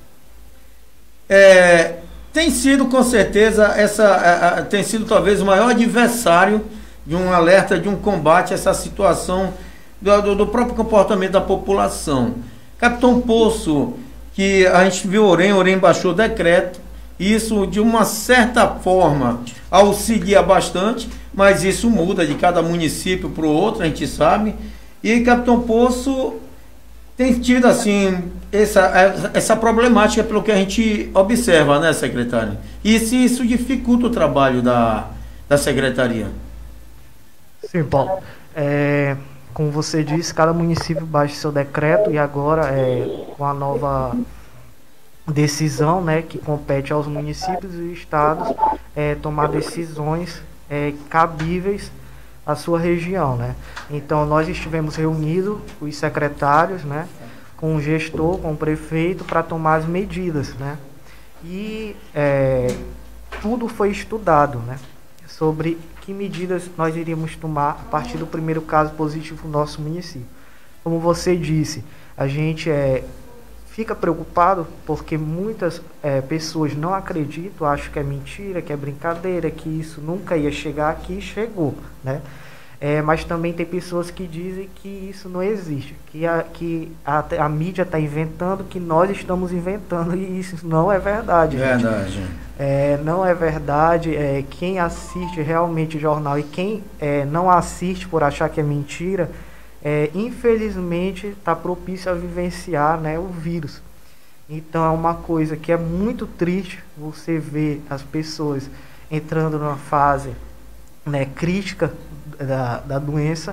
é, tem sido com certeza, essa, a, a, tem sido talvez o maior adversário de um alerta, de um combate a essa situação do, do, do próprio comportamento da população. Capitão Poço, que a gente viu Orem, Orem baixou decreto, isso de uma certa forma auxilia bastante, mas isso muda de cada município para o outro, a gente sabe. E Capitão Poço tem tido assim essa, essa problemática pelo que a gente observa, né, secretário? E se isso dificulta o trabalho da, da secretaria? Sim, Paulo. É, como você disse, cada município baixa seu decreto e agora é, com a nova decisão, né, que compete aos municípios e estados é, tomar decisões é, cabíveis à sua região, né? Então nós estivemos reunidos, os secretários, né, com o gestor, com o prefeito, para tomar as medidas, né? E é, tudo foi estudado, né, sobre que medidas nós iríamos tomar a partir do primeiro caso positivo no nosso município. Como você disse, a gente é fica preocupado porque muitas é, pessoas não acreditam, acham que é mentira, que é brincadeira, que isso nunca ia chegar aqui e chegou, né? É, mas também tem pessoas que dizem que isso não existe, que a, que a, a mídia está inventando, que nós estamos inventando, e isso não é verdade. Verdade. É, não é verdade. É, quem assiste realmente o jornal e quem é, não assiste por achar que é mentira, É, infelizmente está propício a vivenciar, né, o vírus. Então é uma coisa que é muito triste você ver as pessoas entrando numa fase, né, crítica da, da doença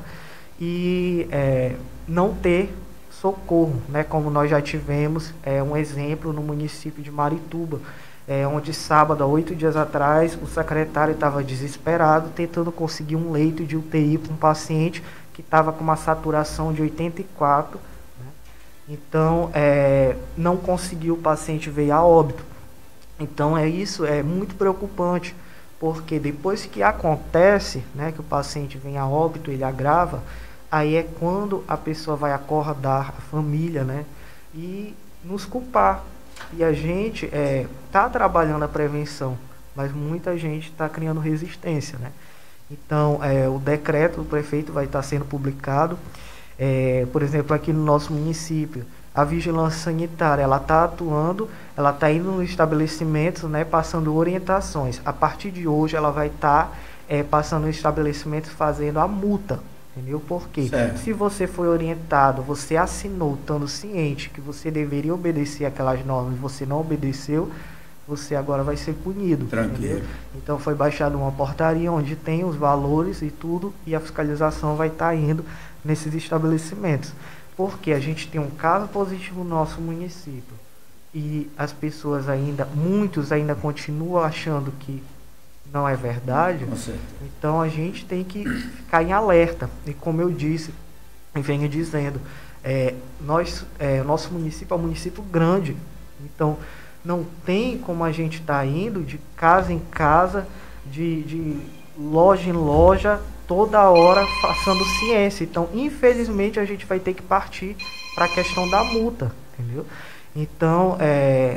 e é, não ter socorro, né, como nós já tivemos é, um exemplo no município de Marituba, é, onde sábado, há oito dias atrás, o secretário estava desesperado tentando conseguir um leito de U T I para um paciente que estava com uma saturação de oitenta e quatro, né? Então é, não conseguiu, o paciente veio a óbito. Então é isso, é muito preocupante, porque depois que acontece, né, que o paciente vem a óbito, ele agrava, aí é quando a pessoa vai acordar a família, né, e nos culpar. E a gente está é, trabalhando a prevenção, mas muita gente está criando resistência, né? Então, é, o decreto do prefeito vai estar sendo publicado. É, por exemplo, aqui no nosso município, a vigilância sanitária, ela está atuando, ela está indo nos estabelecimentos, né, passando orientações. A partir de hoje, ela vai estar é, passando no estabelecimento fazendo a multa. Entendeu? Porque certo. Se você foi orientado, você assinou, estando ciente que você deveria obedecer aquelas normas e você não obedeceu, você agora vai ser punido. Tranquilo. Entendeu? Então foi baixada uma portaria onde tem os valores e tudo, e a fiscalização vai estar indo nesses estabelecimentos. Porque a gente tem um caso positivo no nosso município e as pessoas ainda, muitos ainda continuam achando que não é verdade. Então a gente tem que ficar em alerta. E como eu disse, e venho dizendo, é, nós, é, nosso município é um município grande. Então não tem como a gente estar tá indo de casa em casa, de, de loja em loja, toda hora passando ciência. Então, infelizmente, a gente vai ter que partir para a questão da multa, entendeu? Então, é,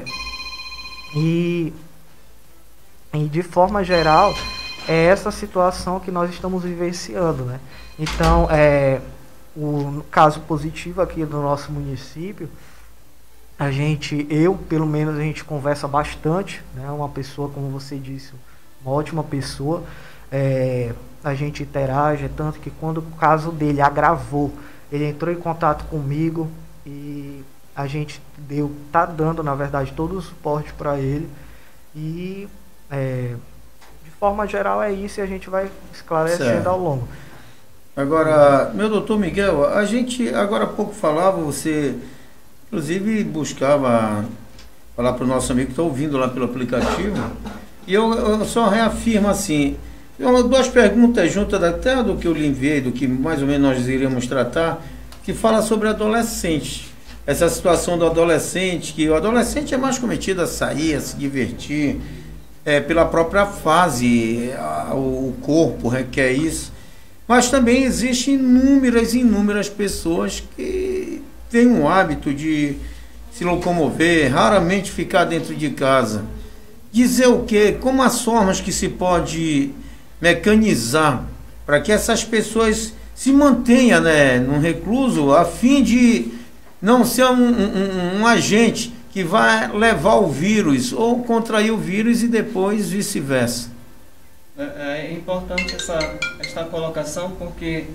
e, e de forma geral, é essa situação que nós estamos vivenciando, né? Então, é, o caso positivo aqui do nosso município, a gente, eu, pelo menos, a gente conversa bastante, né? Uma pessoa, como você disse, uma ótima pessoa, é, a gente interage, tanto que quando o caso dele agravou, ele entrou em contato comigo e a gente deu, tá dando, na verdade, todo o suporte para ele e, é, de forma geral, é isso e a gente vai esclarecendo certo. Ao longo. Agora, meu doutor Miguel, a gente agora há pouco falava, você inclusive buscava falar para o nosso amigo que está ouvindo lá pelo aplicativo, e eu, eu só reafirmo assim, duas perguntas juntas até do que eu lhe enviei, do que mais ou menos nós iríamos tratar, que fala sobre adolescente. Essa situação do adolescente, que o adolescente é mais cometido a sair, a se divertir, é, pela própria fase, a, o corpo requer isso. Mas também existem inúmeras e inúmeras pessoas que têm um hábito de se locomover, raramente ficar dentro de casa. Dizer o quê? Como as formas que se pode mecanizar para que essas pessoas se mantenham, né, num recluso, a fim de não ser um, um, um agente que vai levar o vírus ou contrair o vírus e depois vice-versa. É, é importante essa, esta colocação porque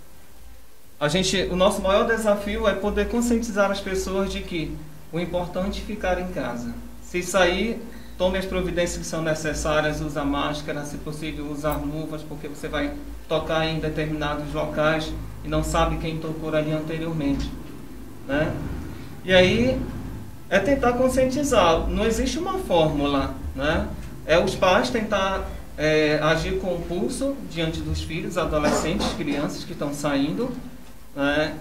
a gente, o nosso maior desafio é poder conscientizar as pessoas de que o importante é ficar em casa. Se sair, tome as providências que são necessárias, usa máscara, se possível usar luvas, porque você vai tocar em determinados locais e não sabe quem tocou ali anteriormente, né? E aí é tentar conscientizar. Não existe uma fórmula, né? É os pais tentar é, agir com o pulso diante dos filhos, adolescentes, crianças que estão saindo, né?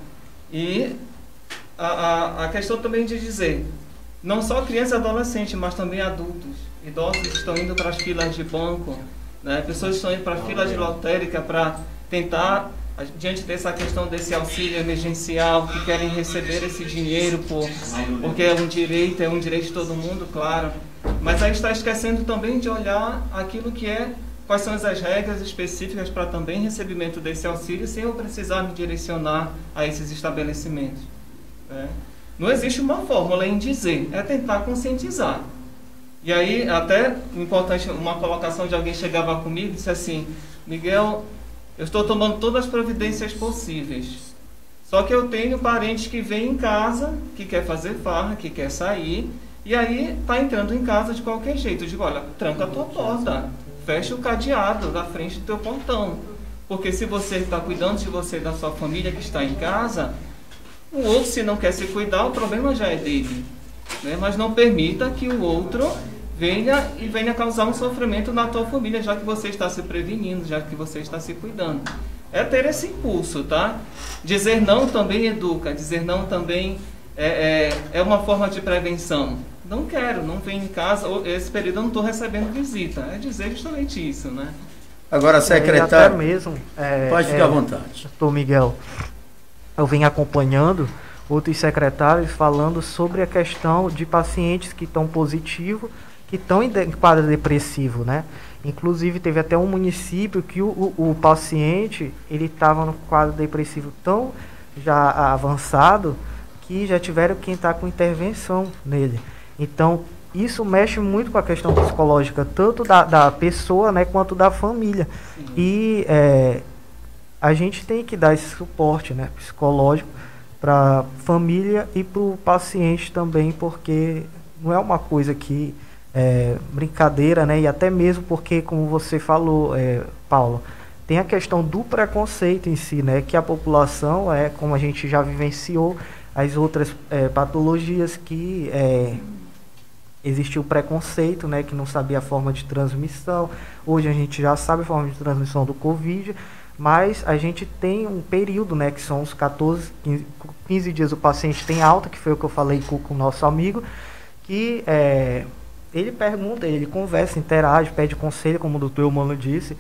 E a, a, a questão também de dizer, não só crianças e adolescentes, mas também adultos, idosos estão indo para as filas de banco, né? Pessoas estão indo para a fila de lotérica para tentar, diante dessa questão desse auxílio emergencial, que querem receber esse dinheiro por, porque é um direito, é um direito de todo mundo, claro, mas aí está esquecendo também de olhar aquilo que é, quais são as regras específicas para também recebimento desse auxílio, sem eu precisar me direcionar a esses estabelecimentos, né? Não existe uma fórmula em dizer, é tentar conscientizar. E aí, até importante, uma colocação de alguém chegava comigo e disse assim, Miguel, eu estou tomando todas as providências possíveis, só que eu tenho parentes que vêm em casa, que quer fazer farra, que quer sair, e aí está entrando em casa de qualquer jeito. Eu digo, olha, tranca a tua porta, fecha o cadeado da frente do teu portão, porque se você está cuidando de você e da sua família que está em casa, o outro, se não quer se cuidar, o problema já é dele, né? Mas não permita que o outro venha e venha causar um sofrimento na tua família, já que você está se prevenindo, já que você está se cuidando. É ter esse impulso, tá? Dizer não também educa, dizer não também é, é, é uma forma de prevenção. Não quero, não venho em casa, esse período eu não estou recebendo visita. É dizer justamente isso, né? Agora, secretário, é, até mesmo, é, pode ficar é, à vontade. Doutor Miguel, eu venho acompanhando outros secretários falando sobre a questão de pacientes que estão positivos, que estão em quadro depressivo, né? Inclusive, teve até um município que o, o, o paciente, ele estava no quadro depressivo tão já avançado, que já tiveram que entrar com intervenção nele. Então, isso mexe muito com a questão psicológica, tanto da, da pessoa, né, quanto da família. Sim. E é, a gente tem que dar esse suporte, né, psicológico para a família e para o paciente também, porque não é uma coisa que é brincadeira, né, e até mesmo porque, como você falou, é, Paulo, tem a questão do preconceito em si, né, que a população, é, como a gente já vivenciou, as outras é, patologias que é, existiu preconceito, né, que não sabia a forma de transmissão. Hoje a gente já sabe a forma de transmissão do Covid, mas a gente tem um período, né, que são os quatorze, quinze, quinze dias o paciente tem alta, que foi o que eu falei com, com o nosso amigo, que é, ele pergunta, ele conversa, interage, pede conselho, como o doutor Eumano disse,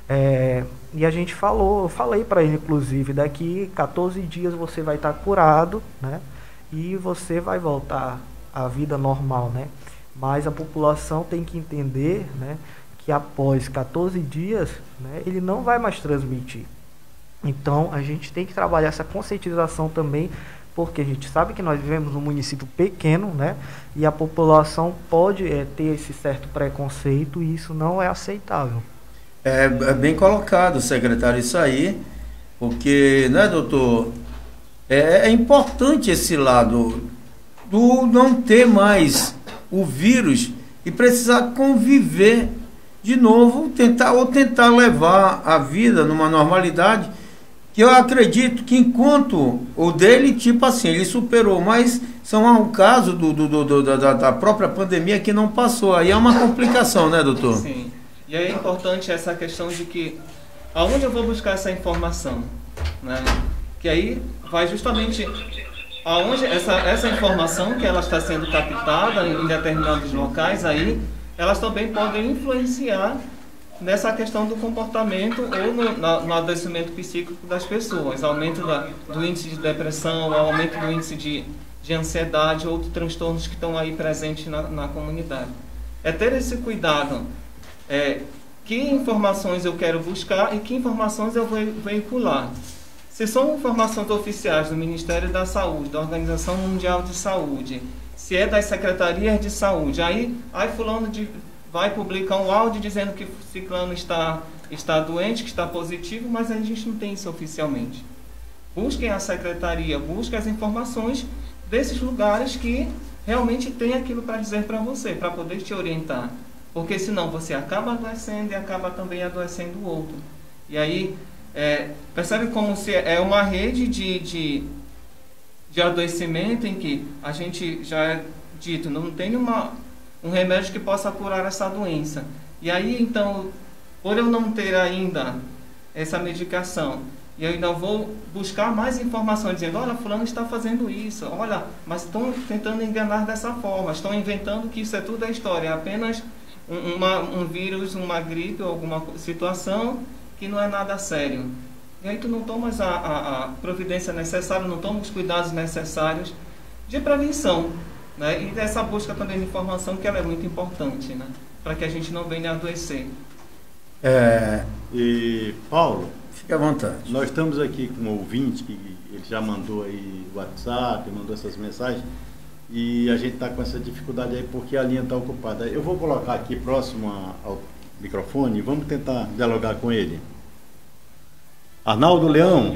é, e a gente falou, eu falei para ele, inclusive, daqui quatorze dias você vai estar curado, né, e você vai voltar à vida normal, né, mas a população tem que entender, né, que após quatorze dias, né, ele não vai mais transmitir. Então, a gente tem que trabalhar essa conscientização também, porque a gente sabe que nós vivemos num município pequeno, né, e a população pode é, ter esse certo preconceito, e isso não é aceitável. É, é bem colocado, secretário, isso aí, porque, né, doutor, é, é importante esse lado do não ter mais o vírus e precisar conviver de novo, tentar ou tentar levar a vida numa normalidade, que eu acredito que enquanto o dele, tipo assim, ele superou, mas são um caso do, do, do, do, da, da própria pandemia que não passou, aí é uma complicação, né, doutor? Sim. E é importante essa questão de que, aonde eu vou buscar essa informação, né? Que aí vai justamente aonde essa, essa informação que ela está sendo captada em determinados locais aí, elas também podem influenciar nessa questão do comportamento ou no, na, no adoecimento psíquico das pessoas, aumento da, do índice de depressão, aumento do índice de, de ansiedade ou de transtornos que estão aí presentes na, na comunidade. É ter esse cuidado. É, que informações eu quero buscar e que informações eu vou veicular. Se são informações oficiais do Ministério da Saúde, da Organização Mundial de Saúde, se é das secretarias de saúde, aí, aí fulano de, vai publicar um áudio dizendo que ciclano está, está doente, que está positivo, mas a gente não tem isso oficialmente. Busquem a secretaria, busquem as informações desses lugares que realmente tem aquilo para dizer para você, para poder te orientar. Porque senão você acaba adoecendo e acaba também adoecendo o outro. E aí, é, percebe como se é uma rede de, de, de adoecimento em que a gente já é dito, não tem uma, um remédio que possa curar essa doença. E aí, então, por eu não ter ainda essa medicação, e eu ainda vou buscar mais informações, dizendo, olha, fulano está fazendo isso, olha, mas estão tentando enganar dessa forma, estão inventando que isso é tudo a história, é apenas Uma, um vírus, uma gripe ou alguma situação que não é nada sério. E aí tu não tomas a, a, a providência necessária, não tomas os cuidados necessários de prevenção, né? E dessa busca também de informação, que ela é muito importante, né? Para que a gente não venha a adoecer. É, e Paulo, fique à vontade. Nós estamos aqui com um ouvinte que ele já mandou aí o WhatsApp, mandou essas mensagens. E a gente está com essa dificuldade aí porque a linha está ocupada. Eu vou colocar aqui próximo ao microfone e vamos tentar dialogar com ele. Arnaldo Leão.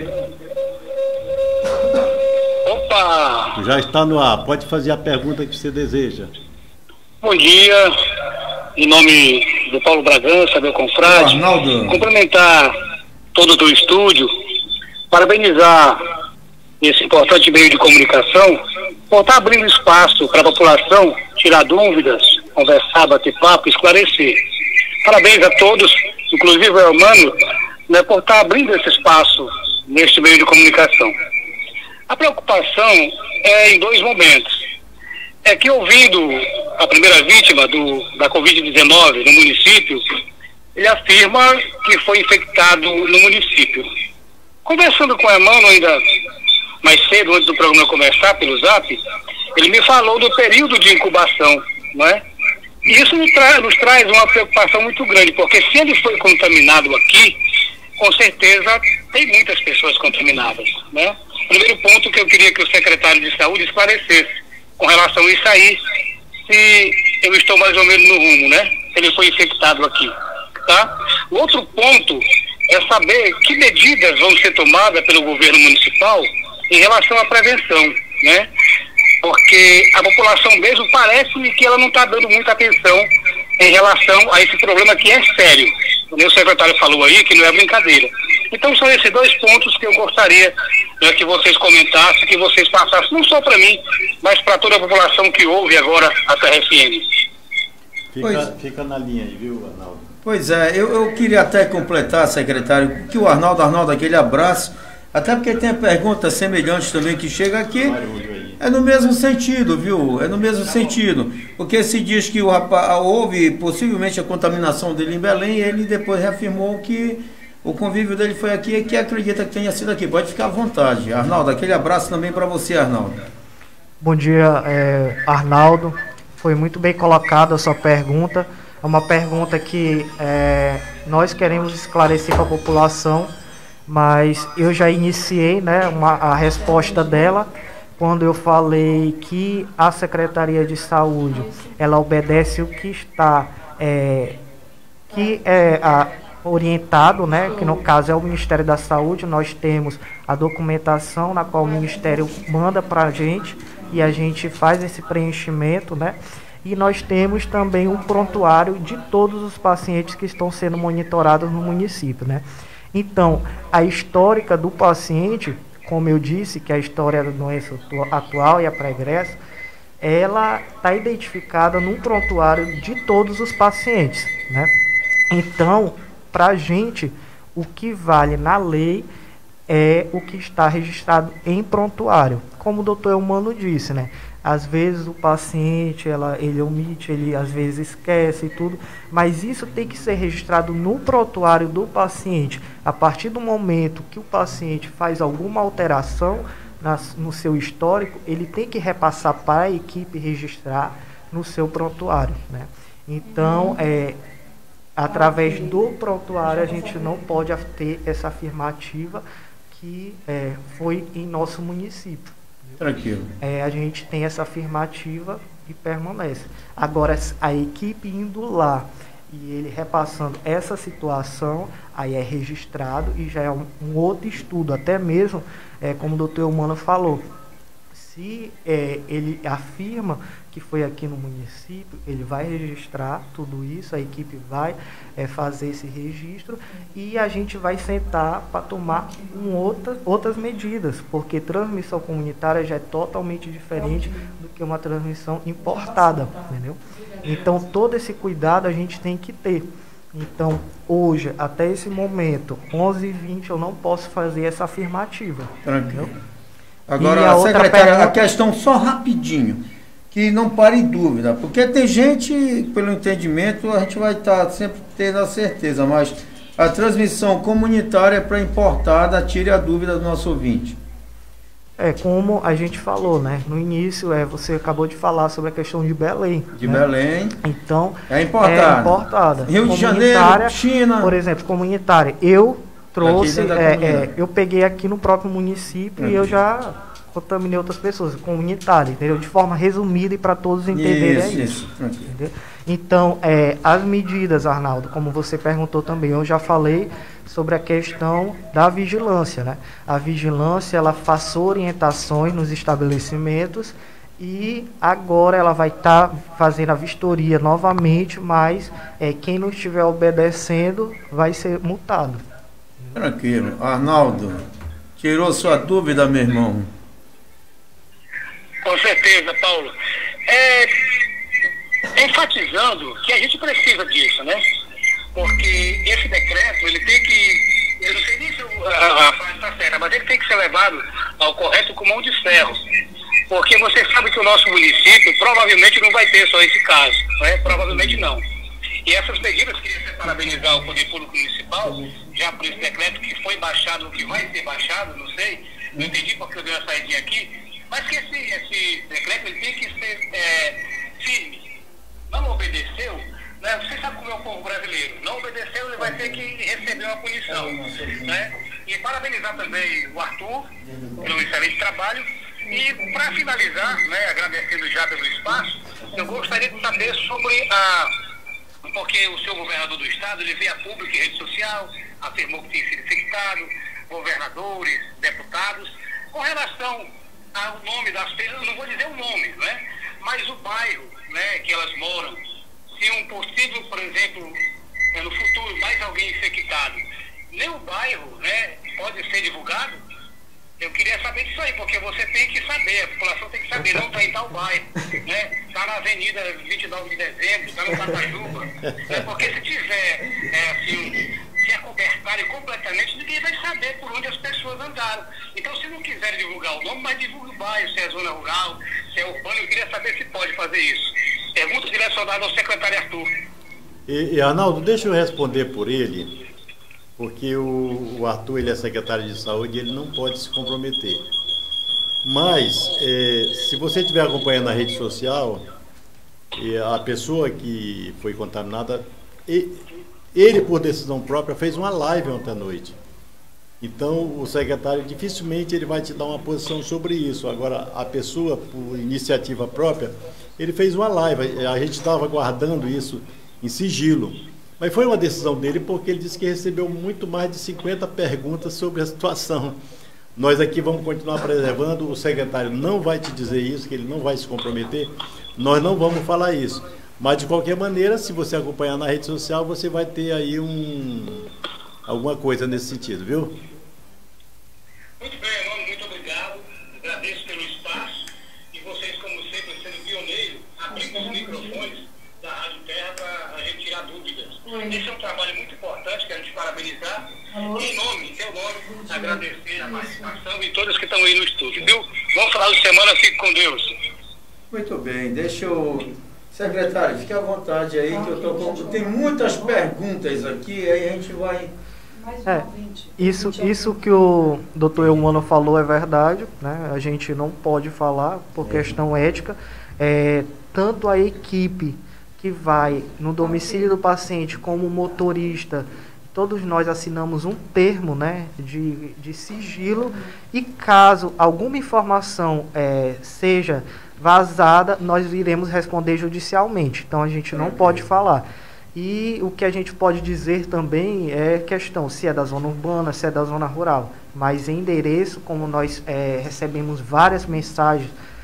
Opa! Já está no ar. Pode fazer a pergunta que você deseja. Bom dia. Em nome do Paulo Bragança, meu confrade. Arnaldo. Cumprimentar todos do estúdio. Parabenizar esse importante meio de comunicação, por estar abrindo espaço para a população tirar dúvidas, conversar, bater papo, esclarecer. Parabéns a todos, inclusive ao Hermano, né, por estar abrindo esse espaço neste meio de comunicação. A preocupação é em dois momentos. É que, ouvindo a primeira vítima do, da covid dezenove no município, ele afirma que foi infectado no município. Conversando com o Hermano ainda mais cedo, antes do programa começar, pelo Zap, ele me falou do período de incubação, não é? E isso nos, tra nos traz uma preocupação muito grande, porque se ele foi contaminado aqui, com certeza tem muitas pessoas contaminadas, né? Primeiro ponto que eu queria que o secretário de Saúde esclarecesse com relação a isso aí, se eu estou mais ou menos no rumo, né? Ele foi infectado aqui, tá? O outro ponto é saber que medidas vão ser tomadas pelo governo municipal em relação à prevenção, né? Porque a população mesmo parece-me que ela não está dando muita atenção em relação a esse problema que é sério. O meu secretário falou aí que não é brincadeira. Então são esses dois pontos que eu gostaria, né, que vocês comentassem, que vocês passassem, não só para mim, mas para toda a população que ouve agora a Terra F M. Fica, fica na linha aí, viu, Arnaldo? Pois é, eu, eu queria até completar, secretário, que o Arnaldo, Arnaldo, aquele abraço, até porque tem a pergunta semelhante também que chega aqui, é no mesmo sentido, viu? É no mesmo sentido, porque se diz que o rapaz, houve possivelmente a contaminação dele em Belém, e ele depois reafirmou que o convívio dele foi aqui e que acredita que tenha sido aqui. Pode ficar à vontade. Arnaldo, aquele abraço também para você, Arnaldo. Bom dia, é, Arnaldo. Foi muito bem colocada a sua pergunta. É uma pergunta que é, nós queremos esclarecer para a população, mas eu já iniciei, né, uma, a resposta dela quando eu falei que a Secretaria de Saúde ela obedece o que está é, que é a, orientado, né, que no caso é o Ministério da Saúde. Nós temos a documentação na qual o Ministério manda para a gente e a gente faz esse preenchimento, né? E nós temos também um prontuário de todos os pacientes que estão sendo monitorados no município, né? Então, a histórica do paciente, como eu disse, que é a história da doença atual e a pregressa, ela está identificada num prontuário de todos os pacientes, né? Então, para a gente, o que vale na lei é o que está registrado em prontuário. Como o doutor Eumano disse, né? Às vezes o paciente, ela, ele omite, ele às vezes esquece e tudo, mas isso tem que ser registrado no prontuário do paciente. A partir do momento que o paciente faz alguma alteração nas, no seu histórico, ele tem que repassar para a equipe registrar no seu prontuário, né? Então, é, através do prontuário, a gente não pode ter essa afirmativa que é, foi em nosso município. Tranquilo. É, a gente tem essa afirmativa e permanece. Agora, a equipe indo lá e ele repassando essa situação, aí é registrado e já é um, um outro estudo. Até mesmo, é, como o doutor Eumano falou, se é, ele afirma que foi aqui no município, ele vai registrar tudo isso, a equipe vai é, fazer esse registro e a gente vai sentar para tomar um outra, outras medidas, porque transmissão comunitária já é totalmente diferente do que uma transmissão importada, entendeu? Então, todo esse cuidado a gente tem que ter. Então, hoje, até esse momento, onze e vinte, eu não posso fazer essa afirmativa. Tranquilo. Agora, a secretária, pergunta... a questão só rapidinho, que não pare em dúvida, porque tem gente, pelo entendimento, a gente vai estar sempre tendo a certeza, mas a transmissão comunitária para importada, tire a dúvida do nosso ouvinte. É, como a gente falou, né? No início, é, você acabou de falar sobre a questão de Belém. De né? Belém. Então, é importada. É importada. Rio de Janeiro, China. Por exemplo, comunitária. Eu trouxe, é, é, eu peguei aqui no próprio município uhum. e eu já contaminei outras pessoas, comunitária, entendeu? De forma resumida e para todos entenderem isso. É isso. isso. Então, é, as medidas, Arnaldo, como você perguntou também, eu já falei sobre a questão da vigilância, né? A vigilância, ela faz orientações nos estabelecimentos e agora ela vai estar tá fazendo a vistoria novamente, mas é, quem não estiver obedecendo vai ser multado. Tranquilo. Arnaldo, tirou sua dúvida, meu irmão? Com certeza, Paulo. É, enfatizando que a gente precisa disso, né? Porque esse decreto, ele tem que, eu não sei nem se a frase está certa, mas ele tem que ser levado ao correto com mão de ferro. Porque você sabe que o nosso município provavelmente não vai ter só esse caso, né? Provavelmente não. E essas medidas, queria parabenizar o Poder Público Municipal, já por esse decreto que foi baixado, o que vai ser baixado, não sei, não entendi porque eu dei uma saidinha aqui, mas que esse, esse decreto ele tem que ser é, firme. Não obedeceu, né? Você sabe como é o povo brasileiro, não obedeceu, ele vai ter que receber uma punição, né? E parabenizar também o Arthur pelo excelente trabalho E, para finalizar, né, agradecendo já pelo espaço, eu gostaria de saber sobre a... Porque o senhor governador do estado, ele veio a público em rede social, afirmou que tinha sido infectado, governadores, deputados, com relação ao nome das pessoas, não vou dizer o nome, né, mas o bairro, né, que elas moram, se um possível, por exemplo, no futuro, mais alguém infectado, nem o bairro, né, pode ser divulgado. Eu queria saber disso aí, porque você tem que saber, a população tem que saber, não está em tal bairro, né? Está na Avenida vinte e nove de dezembro, está no Catajuba, né? Porque se tiver, é, assim, se acobertarem completamente, ninguém vai saber por onde as pessoas andaram. Então, se não quiserem divulgar o nome, mas divulgue o bairro, se é zona rural, se é urbano, eu queria saber se pode fazer isso. Pergunta direcionada ao secretário Arthur. E, e Arnaldo, deixa eu responder por ele. Porque o, o Arthur, ele é secretário de saúde e ele não pode se comprometer. Mas, é, se você estiver acompanhando a rede social, e a pessoa que foi contaminada, ele, por decisão própria, fez uma live ontem à noite. Então, o secretário, dificilmente, ele vai te dar uma posição sobre isso. Agora, a pessoa, por iniciativa própria, ele fez uma live. A gente estava aguardando isso em sigilo. Mas foi uma decisão dele porque ele disse que recebeu muito mais de cinquenta perguntas sobre a situação. Nós aqui vamos continuar preservando, o secretário não vai te dizer isso, que ele não vai se comprometer, nós não vamos falar isso. Mas, de qualquer maneira, se você acompanhar na rede social, você vai ter aí um, alguma coisa nesse sentido, viu? Muito bem, Arnaldo, muito obrigado. Agradeço pelo espaço e vocês, como sempre, sendo pioneiros, abrindo os microfones da Rádio Terra para a gente tirar dúvidas. Esse é um trabalho muito importante que a gente parabenizar. Alô? Em nome, em seu nome, agradecer a participação e todos que estão aí no estúdio, viu? Bom final de semana, fique com Deus. Muito bem, deixa eu... Secretário, fique à vontade aí, que eu tô com... Tem muitas perguntas aqui, aí a gente vai... É, isso, isso que o doutor Eumano falou é verdade, né? A gente não pode falar por questão ética. É, tanto a equipe que vai no domicílio do paciente como motorista, todos nós assinamos um termo, né, de, de sigilo, e caso alguma informação é, seja vazada, nós iremos responder judicialmente. Então a gente não pode falar. E o que a gente pode dizer também é questão se é da zona urbana, se é da zona rural. Mas endereço, como nós é, recebemos várias mensagens,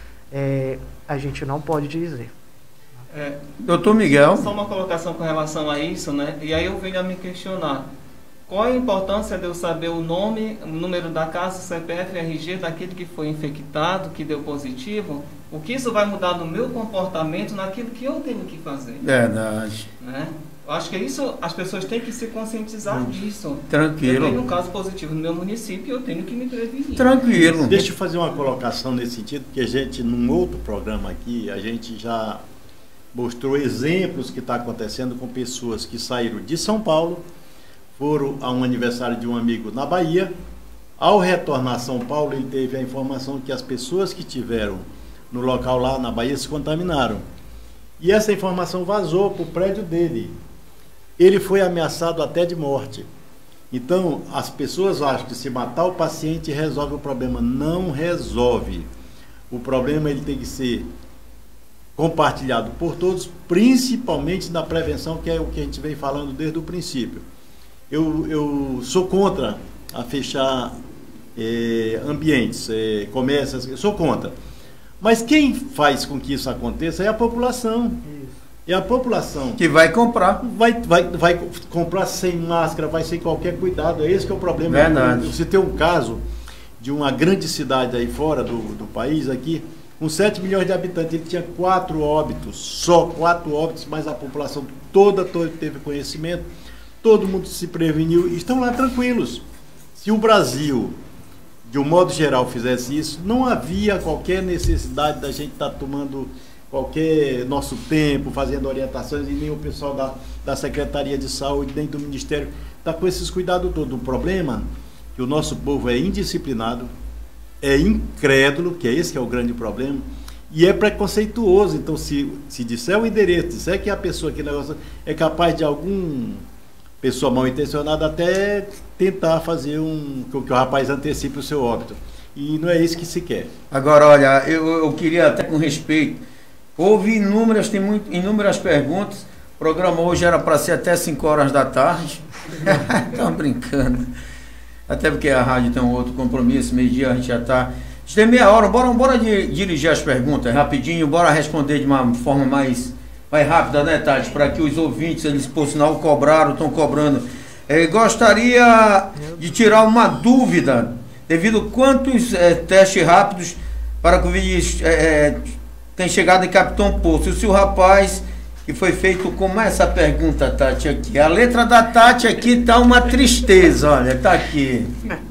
é, a gente não pode dizer. É, doutor Miguel. Só uma colocação com relação a isso, né? E aí eu venho a me questionar. Qual a importância de eu saber o nome, o número da casa, C P F, R G daquele que foi infectado, que deu positivo? O que isso vai mudar no meu comportamento, naquilo que eu tenho que fazer? Verdade. Né? Eu acho que isso, as pessoas têm que se conscientizar hum. disso. Tranquilo. Eu tenho um caso positivo no meu município e eu tenho que me prevenir. Tranquilo. Deixa eu fazer uma colocação nesse sentido, porque a gente, num outro programa aqui, a gente já mostrou exemplos que está acontecendo com pessoas que saíram de São Paulo, foram a um aniversário de um amigo na Bahia. Ao retornar a São Paulo, ele teve a informação que as pessoas que tiveram no local lá na Bahia se contaminaram. E essa informação vazou para o prédio dele. Ele foi ameaçado até de morte. Então, as pessoas acham que se matar o paciente resolve o problema. Não resolve. O problema ele tem que ser compartilhado por todos, principalmente na prevenção, que é o que a gente vem falando desde o princípio. Eu, eu sou contra a fechar é, ambientes, é, comércios, eu sou contra. Mas quem faz com que isso aconteça é a população. Isso. E a população que vai comprar. Vai, vai, vai comprar sem máscara, vai sem qualquer cuidado. É esse que é o problema. Verdade. Você tem um caso de uma grande cidade aí fora do, do país, aqui, com sete milhões de habitantes, ele tinha quatro óbitos, só quatro óbitos, mas a população toda, toda teve conhecimento, todo mundo se preveniu e estão lá tranquilos. Se o Brasil, de um modo geral, fizesse isso, não havia qualquer necessidade da gente estar tomando qualquer nosso tempo, fazendo orientações, e nem o pessoal da, da Secretaria de Saúde, nem do Ministério, está com esses cuidados todos. O problema é que o nosso povo é indisciplinado, é incrédulo, que é esse que é o grande problema, e é preconceituoso. Então, se, se disser o endereço, disser que a pessoa que negócio é capaz de algum pessoa mal intencionada até tentar fazer um que o rapaz antecipe o seu óbito. e não é isso que se quer. Agora, olha, eu, eu queria até com respeito, houve inúmeras, tem muito, inúmeras perguntas, o programa hoje era para ser até cinco horas da tarde, estão brincando, até porque a rádio tem um outro compromisso, meio-dia a gente já está, tem meia hora, bora, bora de, dirigir as perguntas rapidinho, bora responder de uma forma mais, mais rápida, né, Tati, para que os ouvintes, eles por sinal cobraram, estão cobrando. É, gostaria de tirar uma dúvida, devido a quantos é, testes rápidos para Covid é, tem chegado em Capitão Poço. Se o rapaz que foi feito, como é essa pergunta, Tati, aqui? A letra da Tati aqui tá uma tristeza, olha, tá aqui.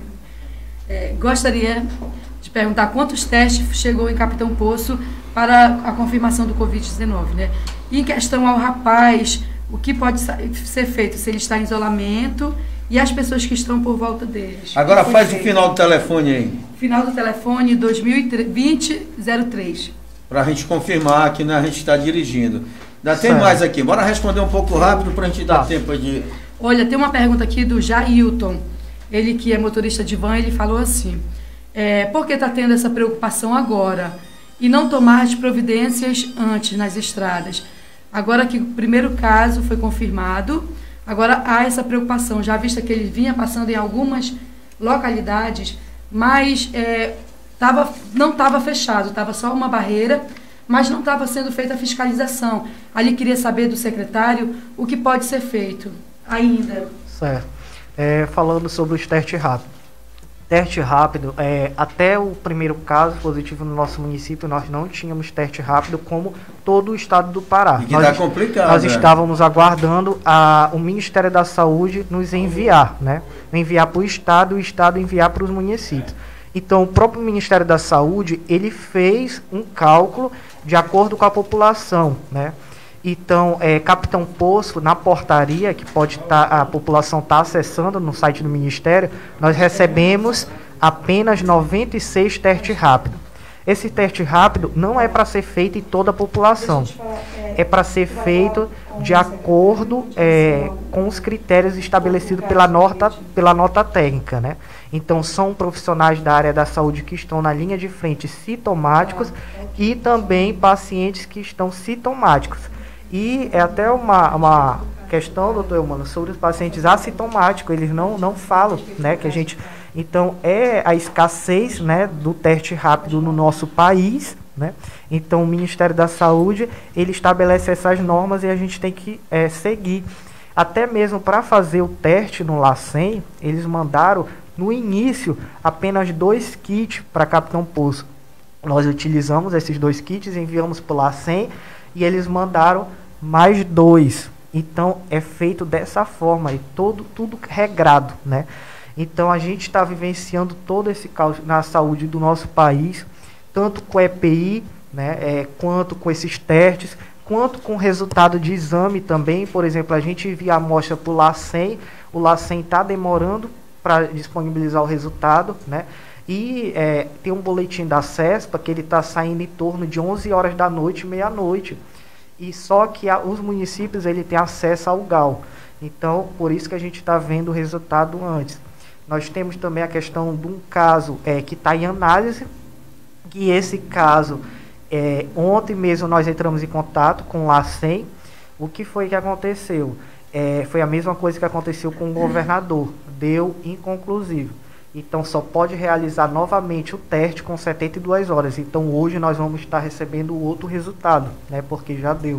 É, gostaria de perguntar quantos testes chegou em Capitão Poço para a confirmação do Covid dezenove, né? E em questão ao rapaz, o que pode ser feito se ele está em isolamento e as pessoas que estão por volta deles. Agora faz feito? O final do telefone aí. Final do telefone dois mil e vinte zero três. Para a gente confirmar que né, a gente está dirigindo. Ainda tem certo. mais aqui. Bora responder um pouco rápido para a gente dar Tá. tempo de... Olha, tem uma pergunta aqui do Jailton. Ele que é motorista de van, ele falou assim, é, por que está tendo essa preocupação agora e não tomar as providências antes nas estradas? Agora que o primeiro caso foi confirmado, agora há essa preocupação, já vista que ele vinha passando em algumas localidades, mas é, tava, não estava fechado, estava só uma barreira, mas não estava sendo feita a fiscalização. Ali queria saber do secretário o que pode ser feito ainda. Certo. É, falando sobre os testes rápidos. Teste rápido, é, até o primeiro caso positivo no nosso município, nós não tínhamos teste rápido como todo o estado do Pará. E que nós, tá complicado, nós né? estávamos aguardando a, o Ministério da Saúde nos enviar, né? Enviar para o estado e o estado enviar para os municípios. Então, o próprio Ministério da Saúde, ele fez um cálculo de acordo com a população, né? Então, é, Capitão Poço, na portaria, que pode tá, a população está acessando no site do Ministério, nós recebemos apenas noventa e seis testes rápidos. Esse teste rápido não é para ser feito em toda a população, é para ser feito de acordo é, com os critérios estabelecidos pela nota, pela nota técnica, né? Então, são profissionais da área da saúde que estão na linha de frente sintomáticos e também pacientes que estão sintomáticos. E é até uma, uma questão, doutor Eumano, sobre os pacientes assintomáticos, eles não, não falam, né, que a gente... Então, é a escassez, né, do teste rápido no nosso país, né? Então, o Ministério da Saúde, ele estabelece essas normas e a gente tem que é, seguir. Até mesmo para fazer o teste no LACEN, eles mandaram, no início, apenas dois kits para Capitão Poço. Nós utilizamos esses dois kits, enviamos para o LACEN, e eles mandaram mais dois. Então, é feito dessa forma, e todo, tudo regrado, né? Então, a gente está vivenciando todo esse caos na saúde do nosso país, tanto com E P I, né, é, quanto com esses testes, quanto com resultado de exame também. Por exemplo, a gente envia a amostra para o LACEN, o LACEN está demorando para disponibilizar o resultado, né? E é, tem um boletim da CESPA que ele está saindo em torno de onze horas da noite, meia-noite. E só que a, os municípios ele tem acesso ao G A U. Então, por isso que a gente está vendo o resultado antes. Nós temos também a questão de um caso é, que está em análise, que esse caso, é, ontem mesmo nós entramos em contato com o LACEN. O que foi que aconteceu? É, foi a mesma coisa que aconteceu com o governador, deu inconclusivo. Então, só pode realizar novamente o teste com setenta e duas horas. Então, hoje nós vamos estar recebendo outro resultado, né? Porque já deu.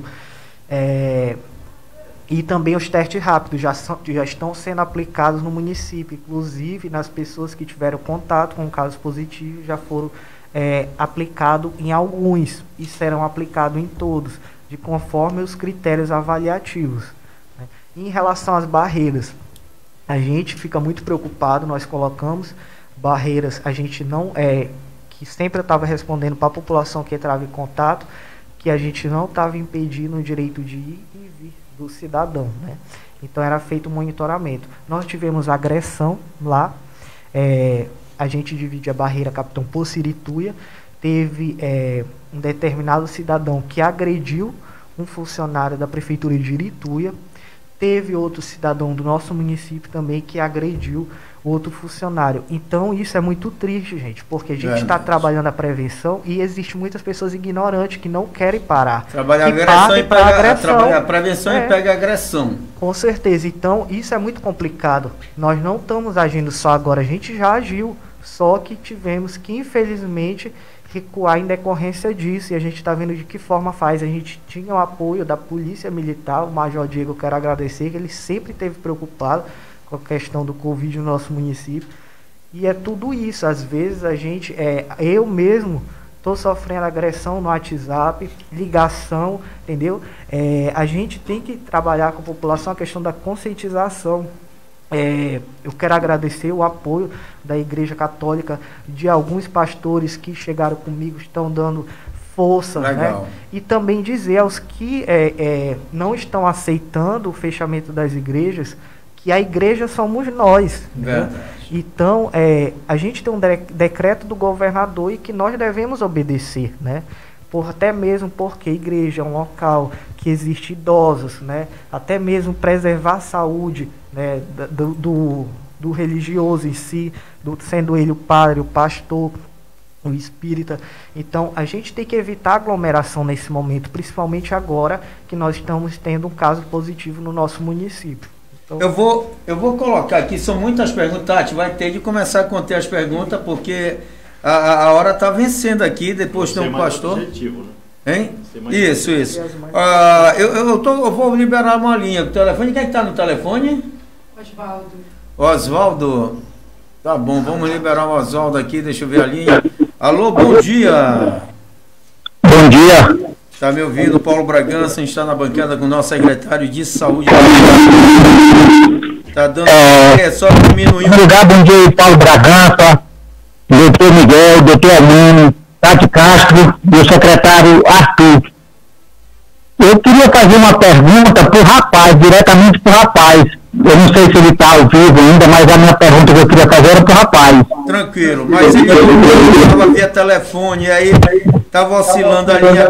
É, e também os testes rápidos já, são, já estão sendo aplicados no município. Inclusive, nas pessoas que tiveram contato com casos positivos, já foram é, aplicados em alguns e serão aplicados em todos, de conforme os critérios avaliativos, né? Em relação às barreiras, a gente fica muito preocupado, nós colocamos barreiras, a gente não é, que sempre estava respondendo para a população que entrava em contato, que a gente não estava impedindo o direito de ir e vir do cidadão, né? Então era feito um monitoramento. Nós tivemos agressão lá, é, a gente divide a barreira Capitão Poço e Irituia, teve é, um determinado cidadão que agrediu um funcionário da prefeitura de Irituia. teve outro cidadão do nosso município também que agrediu outro funcionário. Então isso é muito triste, gente, porque a gente está trabalhando a prevenção e existe muitas pessoas ignorantes que não querem parar. Trabalhar a agressão e pega agressão. A prevenção é, e pega a agressão. Com certeza. Então isso é muito complicado. Nós não estamos agindo só agora, a gente já agiu, só que tivemos que, infelizmente, recuar em decorrência disso, e a gente está vendo de que forma faz. A gente tinha o apoio da Polícia Militar, o Major Diego, eu quero agradecer, que ele sempre esteve preocupado com a questão do Covid no nosso município, e é tudo isso. Às vezes a gente, é, eu mesmo estou sofrendo agressão no WhatsApp, ligação, entendeu? É, a gente tem que trabalhar com a população a questão da conscientização. É, eu quero agradecer o apoio da Igreja Católica, de alguns pastores que chegaram comigo, estão dando força, né? E também dizer aos que é, é, não estão aceitando o fechamento das igrejas, que a igreja somos nós, né? Então é, a gente tem um de decreto do governador e que nós devemos obedecer, né? Por, até mesmo porque a igreja é um local que existe idosos, né? Até mesmo preservar a saúde, né? do, do, do religioso em si, do, sendo ele o padre, o pastor, o espírita. Então a gente tem que evitar aglomeração nesse momento, principalmente agora que nós estamos tendo um caso positivo no nosso município. Então, eu vou, eu vou colocar aqui, são muitas perguntas, Tati, vai ter de começar a conter as perguntas, porque a, a hora está vencendo aqui, depois tem um pastor. Objetivo, né? Hein? Isso, isso. Ah, eu, eu, tô, eu vou liberar uma linha do telefone. Quem é que está no telefone? Osvaldo. Osvaldo. Tá bom, vamos liberar o Osvaldo aqui, deixa eu ver a linha. Alô, bom dia. Bom dia. Está me ouvindo? Paulo Bragança está na bancada com o nosso secretário de saúde. Está dando é, é só diminuir. Bom lugar, bom dia, Paulo Bragança, doutor Miguel, doutor Armando, Tati Castro e o secretário Arthur. Eu queria fazer uma pergunta para o rapaz, diretamente para o rapaz. Eu não sei se ele está ao vivo ainda, mas a minha pergunta que eu queria fazer era para o rapaz. Tranquilo, mas ele estava via telefone, e aí estava oscilando a linha.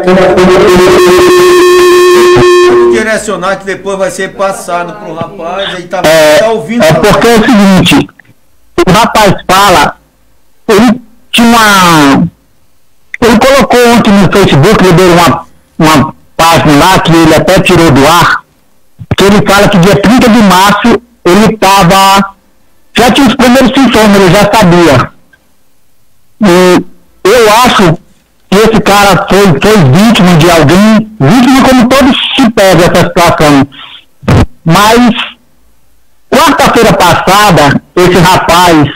Direcionar que depois vai ser passado para o rapaz, ele está é, tá ouvindo. É porque é o seguinte, o rapaz fala, ele tinha uma... Ele colocou ontem no Facebook, ele deu uma, uma página lá que ele até tirou do ar, que ele fala que dia trinta de março ele estava, já tinha os primeiros sintomas, ele já sabia. E eu acho que esse cara foi, foi vítima de alguém, vítima como todos se pegam essa situação. Mas, quarta-feira passada, esse rapaz,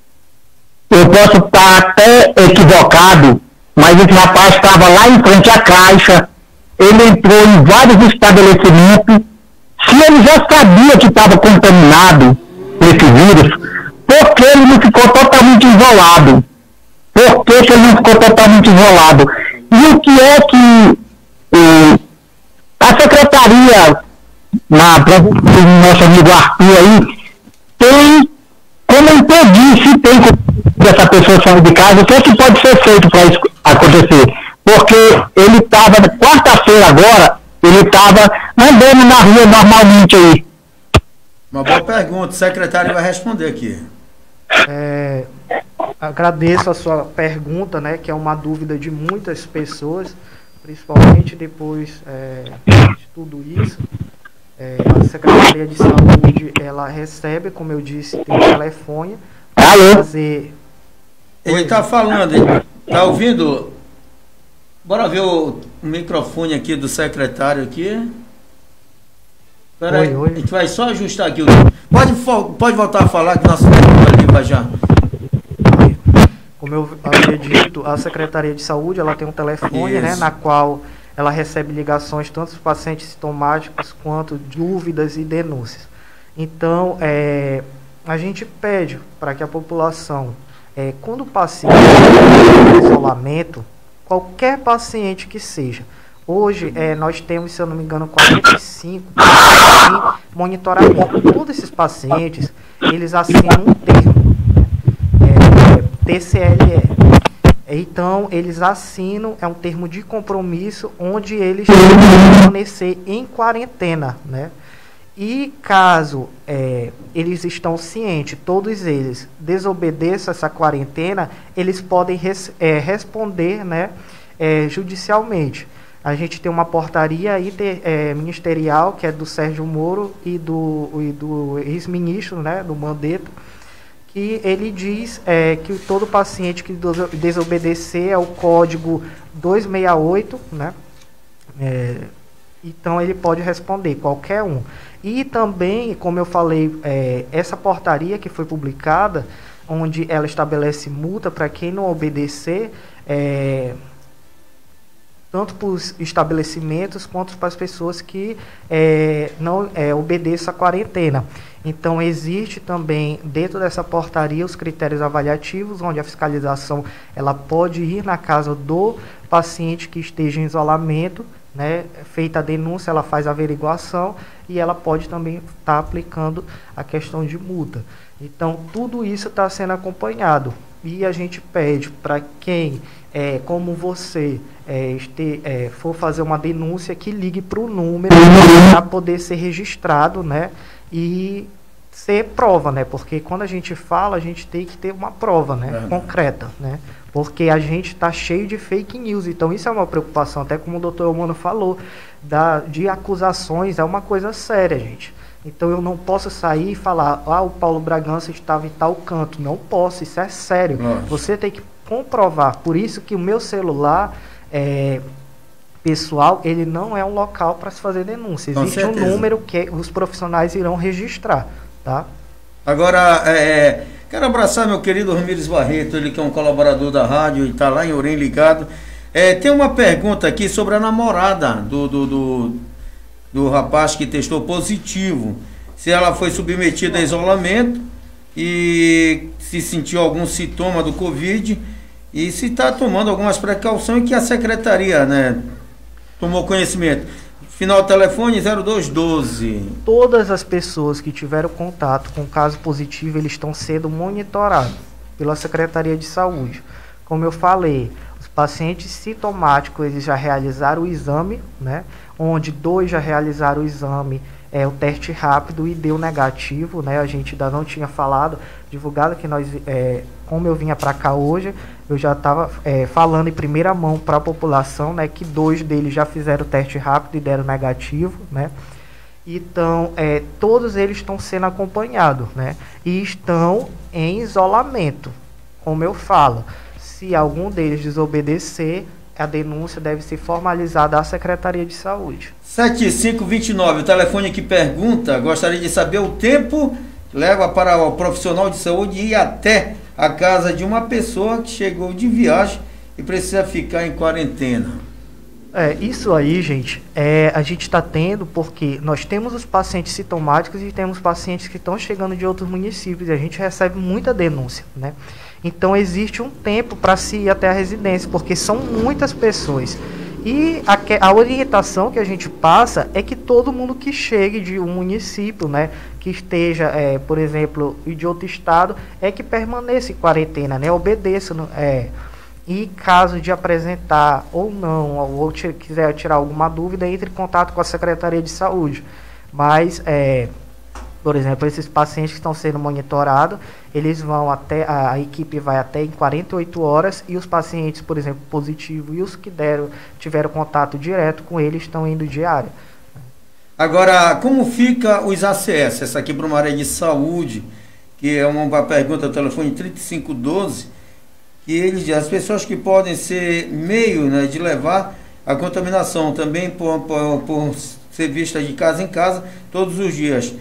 eu posso estar até equivocado, mas esse rapaz estava lá em frente à caixa, ele entrou em vários estabelecimentos. Se ele já sabia que estava contaminado por esse vírus, por que ele não ficou totalmente isolado? Por que, que ele não ficou totalmente isolado? E o que é que eh, a secretaria, na presença do nosso amigo Arthur aí, tem como impedir, se tem como essa pessoa sair de casa, o que é que pode ser feito para isso acontecer? Porque ele estava, quarta-feira agora, ele estava andando na rua normalmente aí. Uma boa pergunta, o secretário vai responder aqui. É, agradeço a sua pergunta, né, que é uma dúvida de muitas pessoas, principalmente depois é, de tudo isso. É, a Secretaria de Saúde, ela recebe, como eu disse, tem telefone para fazer... Ele está falando, está ouvindo? Bora ver o microfone aqui do secretário aqui. Espera aí, a gente vai só ajustar aqui. Pode, pode voltar a falar que nosso telefone ali vai já. Como eu havia dito, a Secretaria de Saúde, ela tem um telefone, né, na qual ela recebe ligações tanto dos pacientes sintomáticos quanto dúvidas e denúncias. Então, é, a gente pede para que a população, é, quando o paciente está em isolamento, qualquer paciente que seja, hoje é, nós temos, se eu não me engano, quarenta e cinco em monitoramento. Todos esses pacientes, eles assinam um termo, é, T C L E. Então, eles assinam, é um termo de compromisso, onde eles vão permanecer em quarentena, né? E caso é, eles estão cientes, todos eles, desobedeçam essa quarentena, eles podem res, é, responder, né, é, judicialmente. A gente tem uma portaria inter, é, ministerial, que é do Sérgio Moro e do, e do ex-ministro, né, do Mandetta, que ele diz é, que todo paciente que desobedecer ao código duzentos e sessenta e oito, né, é, então ele pode responder, qualquer um. E também, como eu falei, é, essa portaria que foi publicada, onde ela estabelece multa para quem não obedecer, é, tanto para os estabelecimentos quanto para as pessoas que é, não é, obedeçam a quarentena. Então, existe também, dentro dessa portaria, os critérios avaliativos, onde a fiscalização ela pode ir na casa do paciente que esteja em isolamento, né, feita a denúncia, ela faz a averiguação e ela pode também estar tá aplicando a questão de multa. Então, tudo isso está sendo acompanhado. E a gente pede para quem, é, como você, é, este, é, for fazer uma denúncia, que ligue para o número para poder ser registrado, né, e ser prova, né, porque quando a gente fala, a gente tem que ter uma prova, né, é. concreta, né, porque a gente está cheio de fake news, então isso é uma preocupação, até como o doutor Eumano falou, da, de acusações, é uma coisa séria, gente. Então eu não posso sair e falar, ah, o Paulo Bragança estava em tal canto, não posso, isso é sério. Nossa. Você tem que comprovar, por isso que o meu celular, é, pessoal, ele não é um local para se fazer denúncia, existe um número que os profissionais irão registrar, tá? Agora, é... quero abraçar meu querido Ramires Barreto, ele que é um colaborador da rádio e está lá em Orem ligado. É, tem uma pergunta aqui sobre a namorada do, do, do, do rapaz que testou positivo. Se ela foi submetida a isolamento e se sentiu algum sintoma do Covid e se está tomando algumas precauções que a secretaria, né, tomou conhecimento. Final do telefone zero dois doze. Todas as pessoas que tiveram contato com caso positivo, eles estão sendo monitorados pela Secretaria de Saúde. Como eu falei, os pacientes sintomáticos, eles já realizaram o exame, né? Onde dois já realizaram o exame, é, o teste rápido e deu negativo, né? A gente ainda não tinha falado, divulgado que nós, é, como eu vinha para cá hoje, eu já estava é, falando em primeira mão para a população, né, que dois deles já fizeram o teste rápido e deram negativo, né? Então, é, todos eles estão sendo acompanhados, né? E estão em isolamento. Como eu falo, se algum deles desobedecer, a denúncia deve ser formalizada à Secretaria de Saúde. sete cinco dois nove, o telefone que pergunta, gostaria de saber o tempo que leva para o profissional de saúde ir até a casa de uma pessoa que chegou de viagem e precisa ficar em quarentena. É, isso aí, gente, é, a gente está tendo porque nós temos os pacientes sintomáticos e temos pacientes que estão chegando de outros municípios e a gente recebe muita denúncia, né? Então existe um tempo para se ir até a residência, porque são muitas pessoas. E a, a orientação que a gente passa é que todo mundo que chegue de um município, né, que esteja, é, por exemplo, de outro estado, é que permaneça em quarentena, né, obedeça. É, e caso de apresentar ou não, ou quiser tirar alguma dúvida, entre em contato com a Secretaria de Saúde. Mas, é, por exemplo, esses pacientes que estão sendo monitorados, eles vão até, a, a equipe vai até em quarenta e oito horas, e os pacientes, por exemplo, positivos e os que deram, tiveram contato direto com eles estão indo diário. Agora, como fica os A C S? Essa aqui para uma área de saúde, que é uma pergunta do telefone trinta e cinco doze, que eles, as pessoas que podem ser meio, né, de levar a contaminação, também por, por, por ser vista de casa em casa, todos os dias.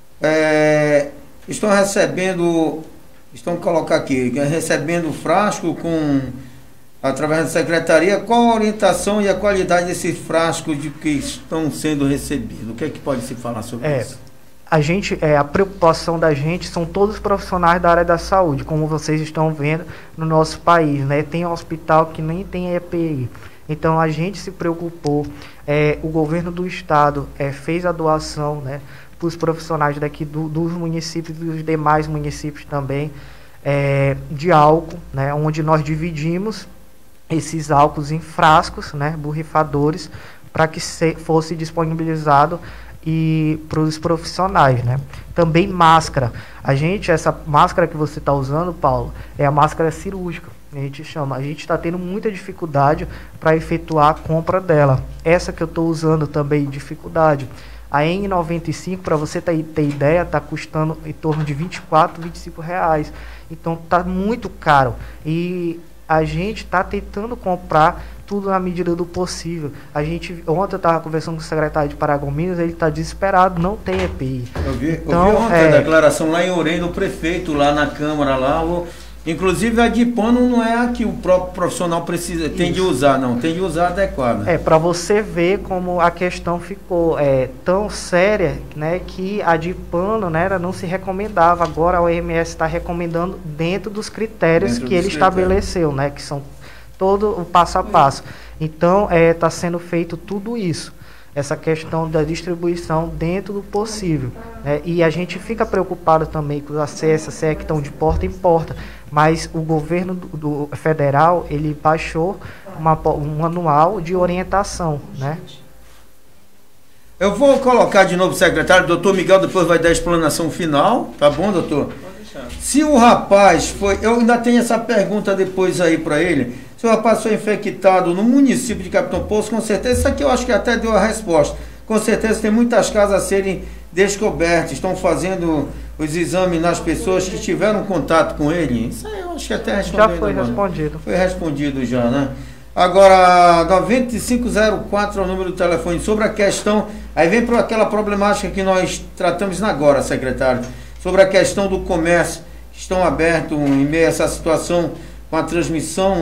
É, estão recebendo, estão colocar aqui, recebendo frasco com, através da secretaria, qual a orientação e a qualidade desses frascos de que estão sendo recebidos? O que é que pode se falar sobre é, isso? A gente, é, a preocupação da gente são todos os profissionais da área da saúde, como vocês estão vendo no nosso país, né? Tem um hospital que nem tem E P I. Então a gente se preocupou, é, o governo do estado é, fez a doação, né, para os profissionais daqui do, dos municípios e dos demais municípios também, é, de álcool, né, onde nós dividimos esses álcools em frascos, né, borrifadores, para que se, fosse disponibilizado e para os profissionais, né? Também máscara. A gente, essa máscara que você está usando, Paulo, é a máscara cirúrgica. A gente chama. A gente está tendo muita dificuldade para efetuar a compra dela. Essa que eu estou usando também, dificuldade. A N noventa e cinco, para você ter, ter ideia, está custando em torno de vinte e quatro, vinte e cinco reais. Então está muito caro. E a gente está tentando comprar tudo na medida do possível. A gente, ontem eu estava conversando com o secretário de Paragominas, ele está desesperado, não tem E P I. Eu vi, então, eu vi ontem é, a declaração lá em Orem do prefeito, lá na Câmara, lá, o, inclusive a de pano não é a que o próprio profissional precisa, tem de usar, não, tem de usar adequada. É, para você ver como a questão ficou é, tão séria, né, que a de pano, né, ela não se recomendava. Agora a O M S está recomendando dentro dos critérios Dentro que dos ele critérios. estabeleceu, né, que são todo o passo a passo. Então, está sendo feito tudo isso, essa questão da distribuição dentro do possível, né? E a gente fica preocupado também com os acessos, se é que estão de porta em porta, mas o governo do, do federal, ele baixou uma, um manual de orientação, né? Eu vou colocar de novo o secretário, doutor Miguel, depois vai dar a explanação final, tá bom, doutor? Se o rapaz foi, eu ainda tenho essa pergunta depois aí para ele, se o rapaz foi infectado no município de Capitão Poço, com certeza, isso aqui eu acho que até deu a resposta, com certeza tem muitas casas a serem descobertas, estão fazendo os exames nas pessoas que tiveram contato com ele, isso aí eu acho que até respondeu. Já foi agora. respondido. Foi respondido já, né? Agora, nove cinco zero quatro é o número do telefone, sobre a questão, aí vem para aquela problemática que nós tratamos agora, secretário, sobre a questão do comércio, que estão abertos em meio a essa situação com a transmissão,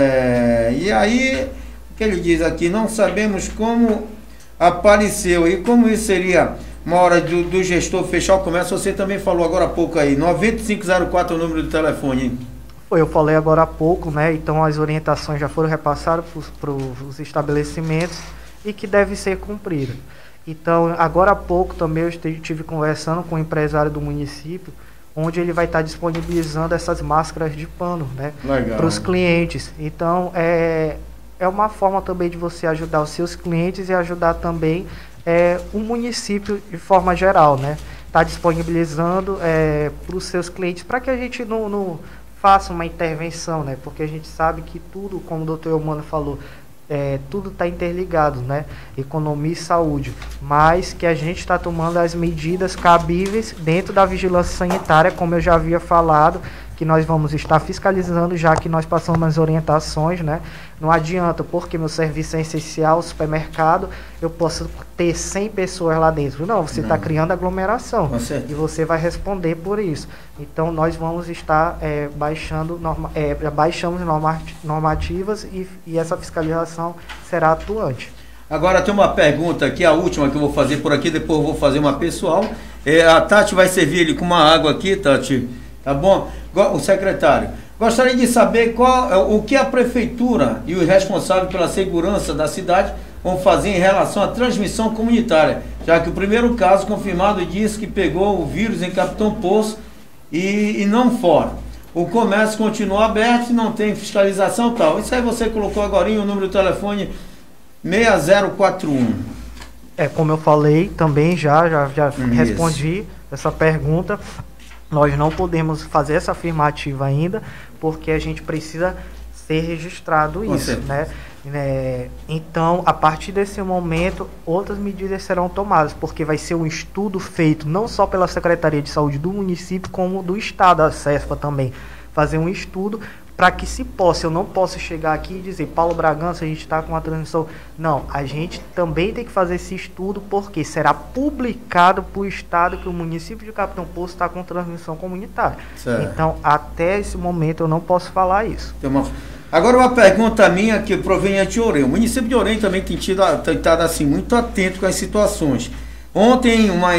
né? E aí, o que ele diz aqui, não sabemos como apareceu e como isso seria uma hora do, do gestor fechar o comércio, você também falou agora há pouco aí, nove cinco zero quatro é o número do telefone, hein? Foi, eu falei agora há pouco, né? Então as orientações já foram repassadas para os estabelecimentos e que devem ser cumpridas. Então, agora há pouco também eu estive conversando com o empresário do município, onde ele vai estar disponibilizando essas máscaras de pano, né, para os clientes. Então, é, é uma forma também de você ajudar os seus clientes e ajudar também é, o município de forma geral, né? Está disponibilizando é, para os seus clientes, para que a gente não, não faça uma intervenção, né? Porque a gente sabe que tudo, como o doutor Eumano falou, É, tudo está interligado, né? Economia e saúde, mas que a gente está tomando as medidas cabíveis dentro da vigilância sanitária, como eu já havia falado, que nós vamos estar fiscalizando, já que nós passamos as orientações, né? Não adianta, porque meu serviço é essencial, supermercado, eu posso ter cem pessoas lá dentro. Não, você está criando aglomeração e você vai responder por isso. Então, nós vamos estar é, baixando, norma, é, baixamos normativas e, e essa fiscalização será atuante. Agora tem uma pergunta aqui, a última que eu vou fazer por aqui, depois eu vou fazer uma pessoal. É, a Tati vai servir ele com uma água aqui, Tati, tá bom? O secretário, gostaria de saber qual, o que a prefeitura e os responsáveis pela segurança da cidade vão fazer em relação à transmissão comunitária, já que o primeiro caso confirmado diz que pegou o vírus em Capitão Poço e, e não fora. O comércio continua aberto e não tem fiscalização e tal. Isso aí você colocou agora o número do telefone seis zero quatro um. É, como eu falei também, já, já, já respondi essa pergunta. Nós não podemos fazer essa afirmativa ainda, porque a gente precisa ser registrado Com isso, certeza. né? É, então, a partir desse momento, outras medidas serão tomadas, porque vai ser um estudo feito não só pela Secretaria de Saúde do município, como do Estado, a CESPA também, fazer um estudo para que se possa, eu não posso chegar aqui e dizer, Paulo Bragança, a gente está com uma transmissão. Não, a gente também tem que fazer esse estudo, porque será publicado para o Estado que o município de Capitão Poço está com transmissão comunitária. Certo. Então, até esse momento, eu não posso falar isso. Tem uma... Agora, uma pergunta minha que provém de Orem. O município de Orem também tem tido, tem estado assim, muito atento com as situações. Ontem, uma,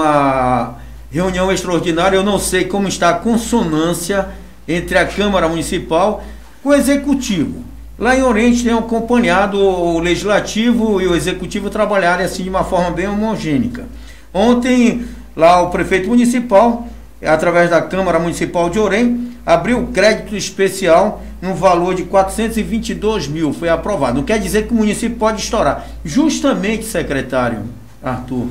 uma reunião extraordinária, eu não sei como está a consonância entre a Câmara Municipal com o Executivo. Lá em Oriente tem acompanhado o Legislativo e o Executivo trabalharem assim de uma forma bem homogênea. Ontem, lá o prefeito municipal, através da Câmara Municipal de Orem, abriu crédito especial no valor de quatrocentos e vinte e dois mil, foi aprovado. Não quer dizer que o município pode estourar. Justamente, secretário Arthur,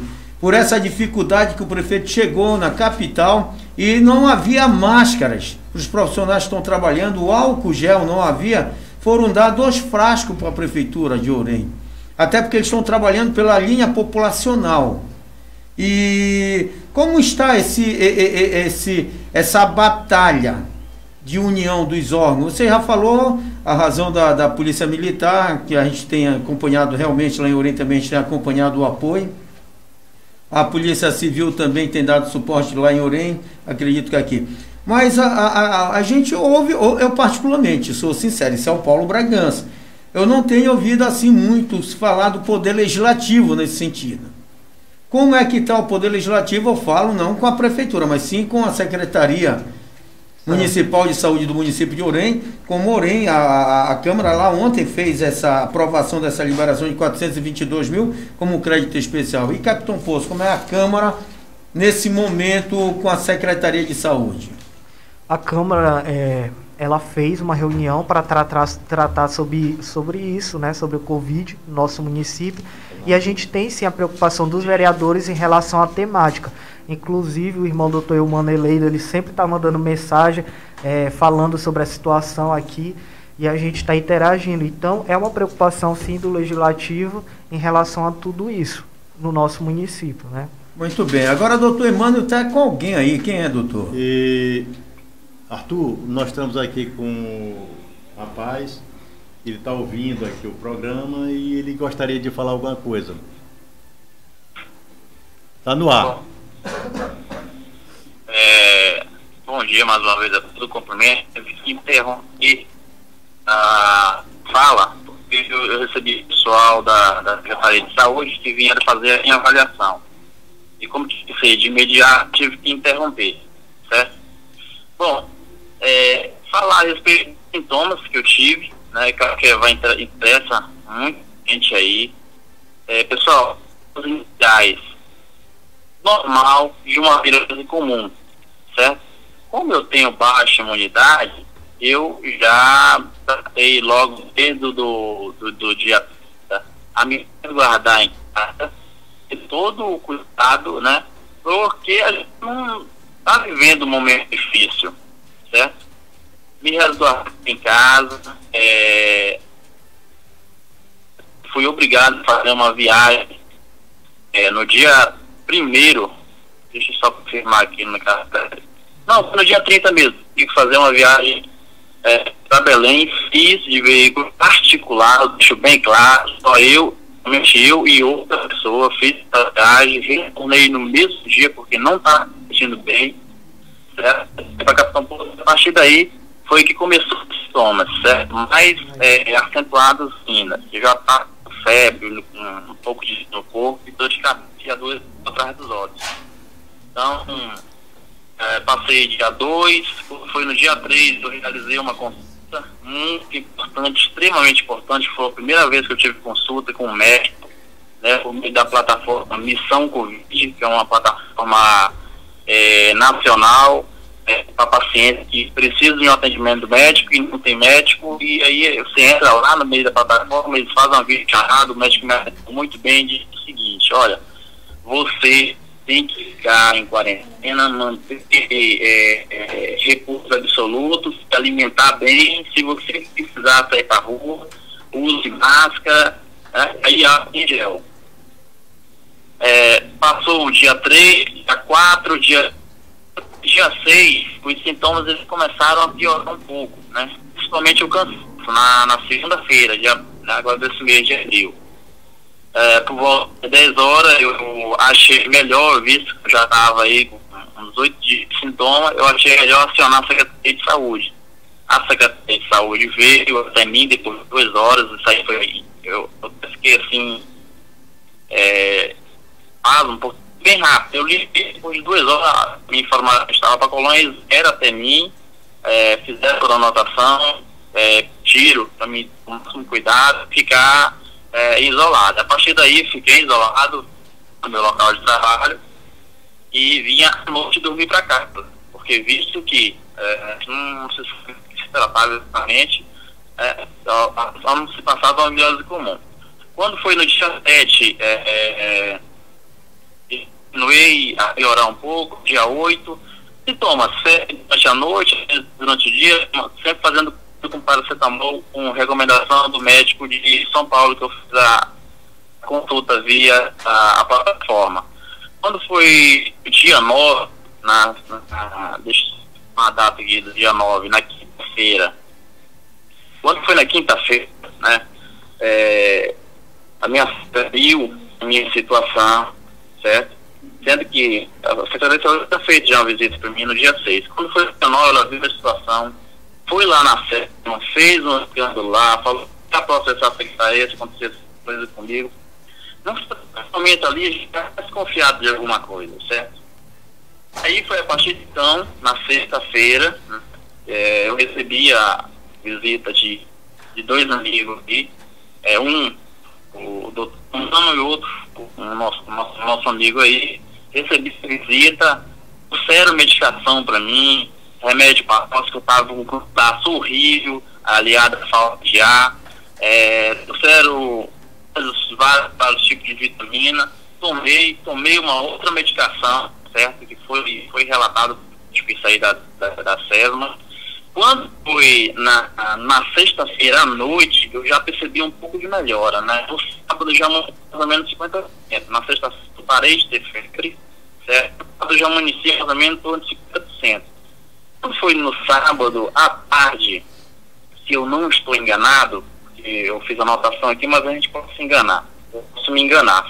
por essa dificuldade que o prefeito chegou na capital e não havia máscaras para os profissionais que estão trabalhando, o álcool gel não havia, foram dar dois frascos para a prefeitura de Orem, até porque eles estão trabalhando pela linha populacional. E como está esse, esse, essa batalha de união dos órgãos? Você já falou a razão da, da Polícia Militar, que a gente tem acompanhado realmente lá em Orem, também a gente tem acompanhado o apoio. A Polícia Civil também tem dado suporte lá em Orem, acredito que aqui. Mas a, a, a, a gente ouve, eu particularmente, sou sincero, isso é o Paulo Bragança. Eu não tenho ouvido assim muito se falar do Poder Legislativo nesse sentido. Como é que está o Poder Legislativo? Eu falo não com a Prefeitura, mas sim com a Secretaria Municipal de Saúde do município de Orem. Como Orem, a, a, a Câmara lá ontem fez essa aprovação dessa liberação de quatrocentos e vinte e dois mil como crédito especial. E Capitão Poço, como é a Câmara nesse momento com a Secretaria de Saúde? A Câmara, é, ela fez uma reunião para tratar, tratar sobre, sobre isso, né, sobre o Covid no nosso município, e a gente tem sim a preocupação dos vereadores em relação à temática. Inclusive o irmão doutor Eumano Eleiro, ele sempre está mandando mensagem, é, falando sobre a situação aqui, e a gente está interagindo. Então é uma preocupação sim do Legislativo em relação a tudo isso no nosso município, né? Muito bem. Agora doutor Emmanuel está com alguém aí. Quem é, doutor? E... Arthur, nós estamos aqui com o rapaz, ele está ouvindo aqui o programa e ele gostaria de falar alguma coisa. Está no ar. Bom, é, bom dia mais uma vez a todo cumprimento. Eu interrompi a fala, porque eu, eu recebi pessoal da, da Secretaria de Saúde que vinha fazer a minha avaliação. E como tive de imediato, tive que interromper, certo? Bom, É, falar a respeito dos sintomas que eu tive, né, que eu acho que vai interessa muita gente aí. É, pessoal, os iniciais normal de uma virose comum, certo? Como eu tenho baixa imunidade, eu já tratei logo desde o do, do, do dia a me guardar em casa, e todo o cuidado, né, porque a gente não está vivendo um momento difícil, certo? Me resguardei em casa, é, fui obrigado a fazer uma viagem é, no dia primeiro, deixa eu só confirmar aqui no caso, não, foi no dia trinta mesmo, tive que fazer uma viagem é, para Belém, fiz de veículo particular, deixo bem claro, só eu, somente eu e outra pessoa, fiz a viagem, retornei no mesmo dia porque não estava me sentindo bem, certo? A partir daí foi que começou os sintomas, certo? Mais é, acentuados ainda, que já está com febre, um, um pouco de no corpo e dor de cabeça e a dor atrás dos olhos. Então, é, passei dia dois, foi no dia três eu realizei uma consulta muito importante, extremamente importante, foi a primeira vez que eu tive consulta com um médico, né, por meio da plataforma Missão Covid, que é uma plataforma é, nacional, É, para pacientes que precisam de um atendimento médico e não tem médico, e aí você entra lá no meio da plataforma, eles fazem uma videochamada, o médico me atendeu muito bem, diz o seguinte: olha, você tem que ficar em quarentena, manter é, é, recursos absolutos, se alimentar bem, se você precisar sair para a rua, use máscara, né, aí álcool em gel. É, passou o dia três, dia quatro, dia dia seis, os sintomas eles começaram a piorar um pouco, né? Principalmente o cansaço, na, na segunda-feira, agora desse mês de abril. É, por volta de dez horas, eu achei melhor, visto que eu já estava aí com uns oito dias de sintomas, eu achei melhor acionar a Secretaria de Saúde. A Secretaria de Saúde veio até mim depois de duas horas, isso aí foi, eu, eu fiquei assim, é, um pouco bem rápido. Eu li depois de duas horas, me informaram que estava para Colônia, era até mim, é, fizeram toda a anotação, é, tiro para mim com máximo cuidado, ficar é, isolado. A partir daí fiquei isolado no meu local de trabalho e vinha à noite dormir para casa, porque visto que é, não se tratava exatamente, é, só, só não se passava uma virose comum. Quando foi no dia sete, é, é, continuei a piorar um pouco, dia oito, sintomas, durante a noite, durante o dia, sempre fazendo com paracetamol, com recomendação do médico de São Paulo, que eu fiz a consulta via a, a plataforma. Quando foi dia nove, na, na, deixa uma data aqui do dia nove, na quinta-feira, quando foi na quinta-feira, né, é, a minha viu a minha situação, certo? Sendo que a Secretaria de Saúde tinha feito já uma visita para mim no dia seis. Quando foi no dia nove, ela viu a situação, foi lá na sétima, fez um escândalo lá, falou que ia processar a Secretaria se acontecesse coisa comigo. Não, momento ali, a gente está desconfiado de alguma coisa, certo? Aí foi a partir de então, na sexta-feira, é, eu recebi a visita de, de dois amigos aqui, é, um, o doutor Mano, e outro, o nosso, nosso, nosso amigo aí, recebi visita, trouxeram medicação para mim, remédio para nós, que eu estava com um cansaço horrível, aliado à falta de ar, é, trouxeram vários, vários tipos de vitamina, tomei, tomei uma outra medicação, certo, que foi, foi relatado, tipo, isso aí da, da, da César. Quando foi na, na sexta-feira à noite, eu já percebi um pouco de melhora, né? No sábado já mais ou menos cinquenta por cento. Na sexta-feira eu parei de ter febre, certo? No sábado já amanhecia mais ou menos em torno de cinquenta por cento. Quando foi no sábado à tarde, se eu não estou enganado, eu fiz a anotação aqui, mas a gente pode se enganar. Eu posso me enganar.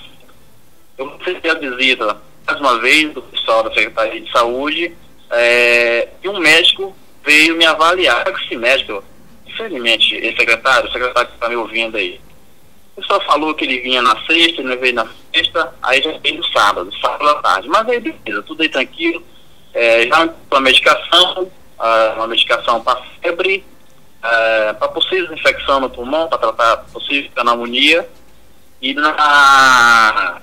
Eu recebi a visita, mais uma vez, do pessoal da Secretaria de Saúde, é, e um médico veio me avaliar. Esse médico, infelizmente, esse secretário, o secretário que está me ouvindo aí, o pessoal falou que ele vinha na sexta, ele veio na sexta, aí já veio no sábado, sábado à tarde. Mas aí, beleza, tudo aí tranquilo. É, já uma medicação, uh, uma medicação para febre, uh, para possível infecção no pulmão, para tratar possível pneumonia. E na...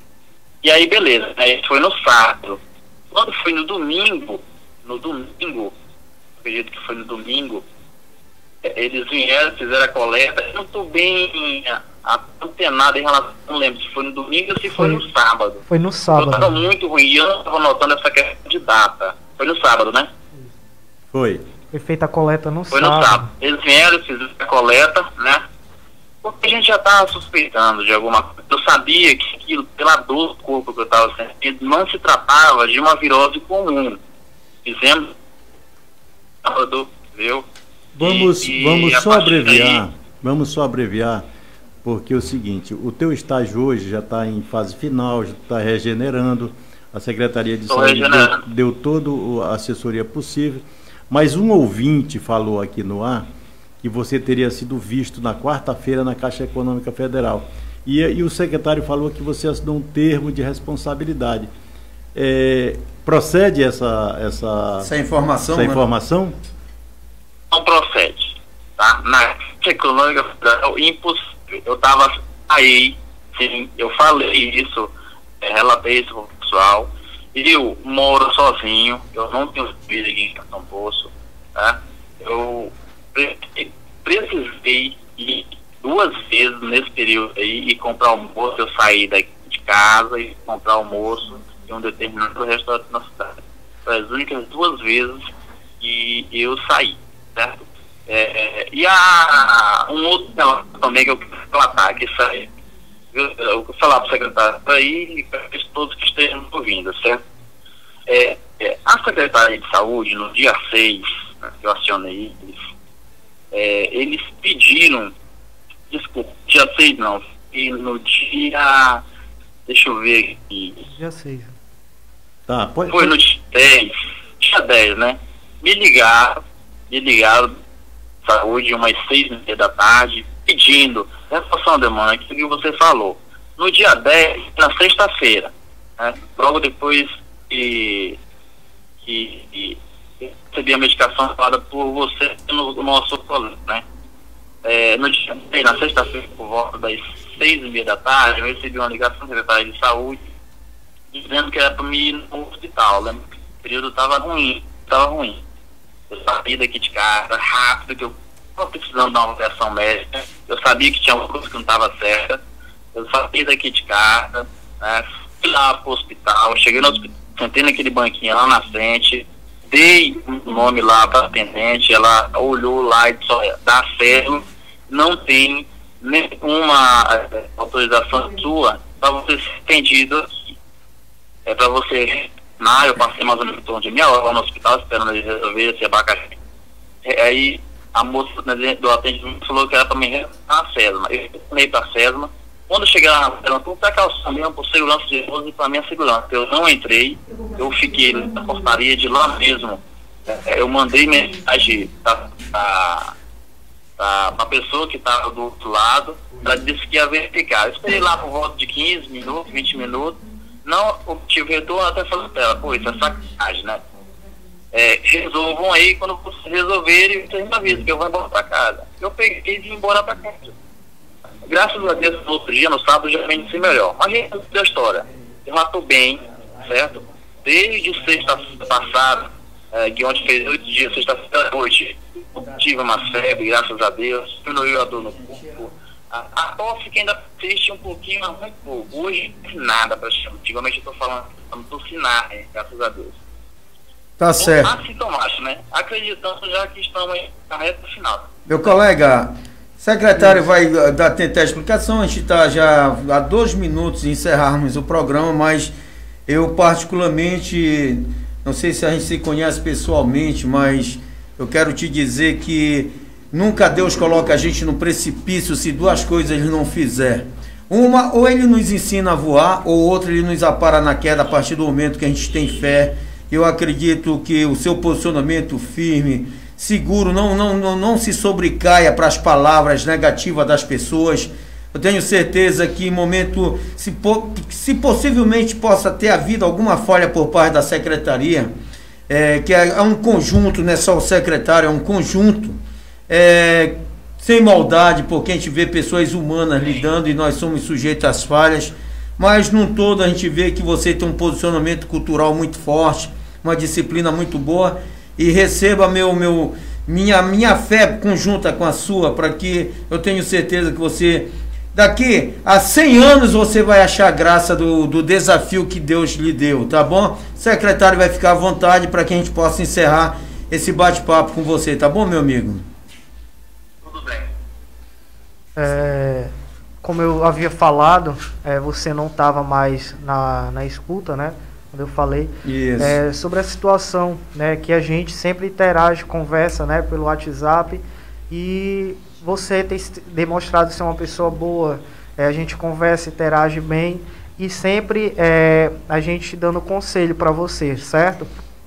E aí, beleza, aí foi no sábado. Quando foi no domingo, no domingo, acredito que foi no domingo, eles vieram, fizeram a coleta. Eu não estou bem antenado em relação, não lembro se foi no domingo ou se foi, foi no sábado. Foi no sábado. Eu estava muito ruim, eu não estava notando essa questão de data. Foi no sábado, né? Foi. Foi feita a coleta no foi sábado. Foi no sábado. Eles vieram, fizeram a coleta, né? Porque a gente já estava suspeitando de alguma coisa. Eu sabia que aquilo, pela dor do corpo que eu estava sentindo, não se tratava de uma virose comum. Fizemos sábado, viu? Vamos, e, vamos e só abreviar, daí... vamos só abreviar, porque é o seguinte, o teu estágio hoje já está em fase final, já está regenerando, a Secretaria de Tô Saúde deu, regenerando. deu toda a assessoria possível, mas um ouvinte falou aqui no ar que você teria sido visto na quarta-feira na Caixa Econômica Federal, e, e o secretário falou que você assinou um termo de responsabilidade. É, procede essa, essa, essa informação? Essa né? informação? Não procede, tá? Na Caixa Econômica Federal, impossível. Eu estava aí, sim, eu falei isso, é, relatei isso para o pessoal. Eu moro sozinho, eu não tenho vida aqui em Capitão Poço, tá? Eu precisei ir duas vezes nesse período aí e comprar almoço. Eu saí daqui de casa e comprar almoço em um determinado restaurante na cidade. Foi as únicas duas vezes que eu saí, certo? É, e a, um outro relato também que eu quero relatar, que sai, eu, eu vou falar para o secretário aí e para todos que estejam ouvindo, certo? É, é, a Secretaria de Saúde, no dia seis, né, que eu acionei eles, é, eles pediram, desculpa, dia seis não, e no dia, deixa eu ver aqui. Dia seis. Tá, pode, foi no dia dez, dia dez, né? Me ligaram, me ligaram saúde umas seis e meia da tarde, pedindo refação de mãe, aquilo que você falou. No dia dez, na sexta-feira, né? Logo depois que, que, que recebi a medicação falada por você no, no nosso colega, né? É, no dia dez, na sexta-feira, por volta das seis e meia da tarde, eu recebi uma ligação da Secretaria de Saúde dizendo que era para me ir no hospital. Lembro que o período estava ruim, estava ruim. Eu saí daqui de casa rápido, que eu estava precisando de uma avaliação médica. Eu sabia que tinha uma coisa que não estava certa. Eu saí daqui de casa, né, lá pro hospital, cheguei no hospital, sentei naquele banquinho lá na frente, dei o nome lá para a atendente, ela olhou lá e disse, olha, dá certo, não tem nenhuma autorização sua para você ser atendido aqui. É para você, na, eu passei mais ou menos em torno de meia hora no hospital esperando ele resolver esse abacaxi. Aí a moça do atendimento falou que era para me retornar a SESMA. Eu retornei para a SESMA. Quando eu cheguei lá, ela falou para calçar mesmo por segurança de rosto e para minha segurança. Eu não entrei, eu fiquei na portaria de lá mesmo. Eu mandei mensagem para a pessoa que estava do outro lado, ela disse que ia verificar. Eu esperei lá por volta de quinze minutos, vinte minutos, não obtive retorno, até falei para ela, pô, isso é sacanagem, né? É, resolvam aí, quando vocês resolverem, vocês me avisam que eu vou embora para casa. Eu peguei e vim embora para casa. Graças a Deus, no outro dia, no sábado, já me disse melhor. Mas a gente da história, eu já estou bem, certo? Desde sexta-feira passada, é, que ontem fez oito dias, sexta-feira à noite, tive uma febre, graças a Deus, diminuiu a dor no corpo. A, a tosse que ainda persiste um pouquinho, mas muito pouco. Hoje, nada para chamar. Antigamente eu estou falando, eu não tossi nada, graças a Deus. Tá certo. Assintomático, né? Acreditando já que estamos aí na reta final. Meu colega, secretário vai dar, tentar a explicação. A gente está já há dois minutos de encerrarmos o programa, mas eu particularmente, não sei se a gente se conhece pessoalmente, mas eu quero te dizer que nunca Deus coloca a gente no precipício se duas coisas ele não fizer. Uma, ou ele nos ensina a voar, ou outra, ele nos apara na queda a partir do momento que a gente tem fé. Eu acredito que o seu posicionamento firme, seguro, não, não, não, não se sobrecaia para as palavras negativas das pessoas. Eu tenho certeza que em momento, se, se possivelmente possa ter havido alguma falha por parte da secretaria, é, que é, é um conjunto, não é só o secretário, é um conjunto, é, sem maldade, porque a gente vê pessoas humanas lidando e nós somos sujeitos às falhas, mas num todo a gente vê que você tem um posicionamento cultural muito forte, uma disciplina muito boa, e receba meu, meu, minha, minha fé conjunta com a sua, para que eu tenho certeza que você, daqui a cem anos, você vai achar graça do, do desafio que Deus lhe deu, tá bom? O secretário vai ficar à vontade para que a gente possa encerrar esse bate-papo com você, tá bom, meu amigo? Tudo bem. É, como eu havia falado, é, você não estava mais na, na escuta, né? Quando eu falei é, sobre a situação, né, que a gente sempre interage, conversa, né, pelo WhatsApp, e você tem demonstrado ser uma pessoa boa, é, a gente conversa, interage bem, e sempre é, a gente dando conselho para você, certo?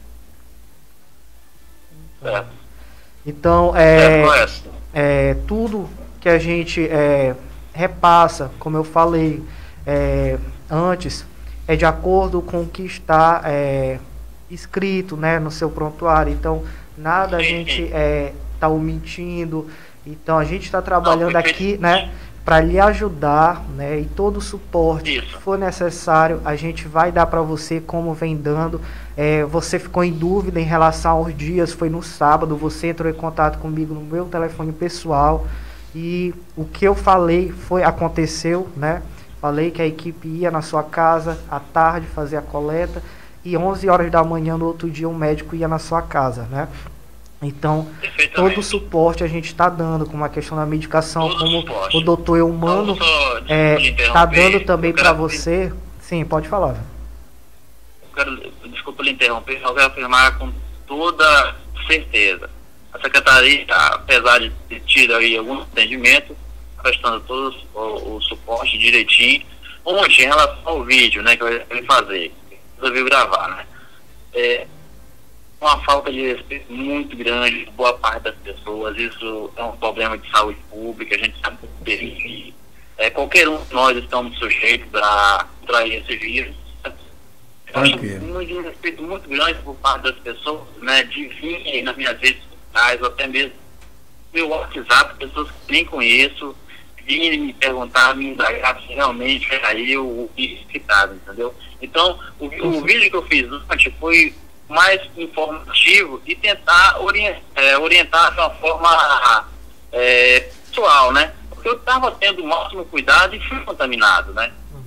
É. Então, é, é, tudo que a gente é, repassa, como eu falei é, antes, é de acordo com o que está é, escrito, né, no seu prontuário. Então, nada a gente é, tá omitindo. Então, a gente está trabalhando aqui, né, para lhe ajudar, né, e todo o suporte que for necessário, a gente vai dar para você, como vem dando. É, você ficou em dúvida em relação aos dias, foi no sábado, você entrou em contato comigo no meu telefone pessoal, e o que eu falei foi, aconteceu, né? Falei que a equipe ia na sua casa à tarde fazer a coleta, e onze horas da manhã no outro dia o médico ia na sua casa, né? Então, todo o suporte a gente está dando, com a questão da medicação, todo como suporte. O doutor Eumano está é, dando também para você. Sim, pode falar. Eu quero, desculpa lhe interromper, eu quero afirmar com toda certeza. A secretaria, apesar de ter tido aí algum atendimento, prestando todo o, o suporte direitinho. Ontem, em relação ao vídeo, né, que eu ia fazer, resolvi gravar, né, é uma falta de respeito muito grande de boa parte das pessoas. Isso é um problema de saúde pública, a gente sabe que é, qualquer um de nós estamos sujeitos a trair esse vírus. Eu acho um respeito muito grande por parte das pessoas, né, de vir nas minhas redes sociais, ou até mesmo meu WhatsApp, pessoas que nem conheço, virem me perguntar, me indagar se realmente era eu o infectado, entendeu? Então, o, o vídeo que eu fiz antes foi mais informativo e tentar orientar, é, orientar de uma forma é, pessoal, né? Porque eu estava tendo o máximo cuidado e fui contaminado, né?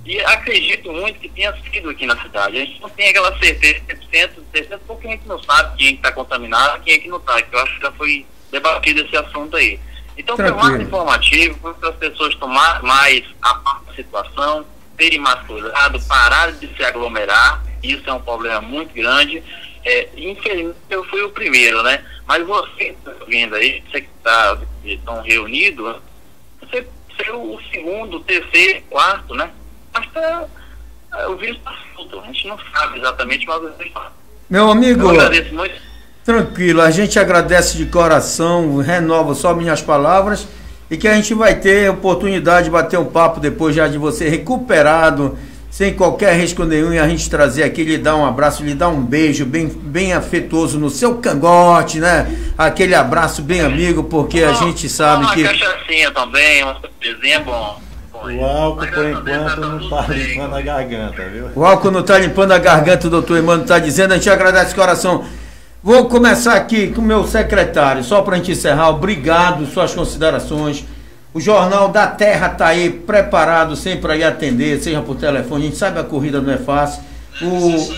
E acredito muito que tenha sido aqui na cidade. A gente não tem aquela certeza cem por cento, cem por cento, porque a gente não sabe quem está contaminado e quem é que não está. Que eu acho que já foi debatido esse assunto aí. Então, foi mais informativo, para as pessoas tomar mais a parte da situação, terem mais cuidado, parar de se aglomerar. Isso é um problema muito grande. É, infelizmente, eu fui o primeiro, né? Mas você está vindo aí, você que está tão reunido, você ser o segundo, o terceiro, quarto, né? Mas tá, o vírus está solto, a gente não sabe exatamente, mas a gente fala. Meu amigo, eu agradeço muito. Tranquilo, a gente agradece de coração, renova só minhas palavras e que a gente vai ter a oportunidade de bater um papo depois já de você recuperado, sem qualquer risco nenhum, e a gente trazer aqui, lhe dar um abraço, lhe dar um beijo bem, bem afetuoso no seu cangote, né? Aquele abraço bem amigo, porque a gente sabe uma que... Uma cachaçinha também, uma cervezinha, bom. O álcool, por enquanto, não está limpando a garganta, viu? O álcool não está limpando a garganta, o doutor Emmanuel está dizendo, a gente agradece de coração. Vou começar aqui com o meu secretário, só para a gente encerrar. Obrigado, suas considerações. O Jornal da Terra está aí preparado sempre a lhe atender, seja por telefone. A gente sabe a corrida não é fácil. O...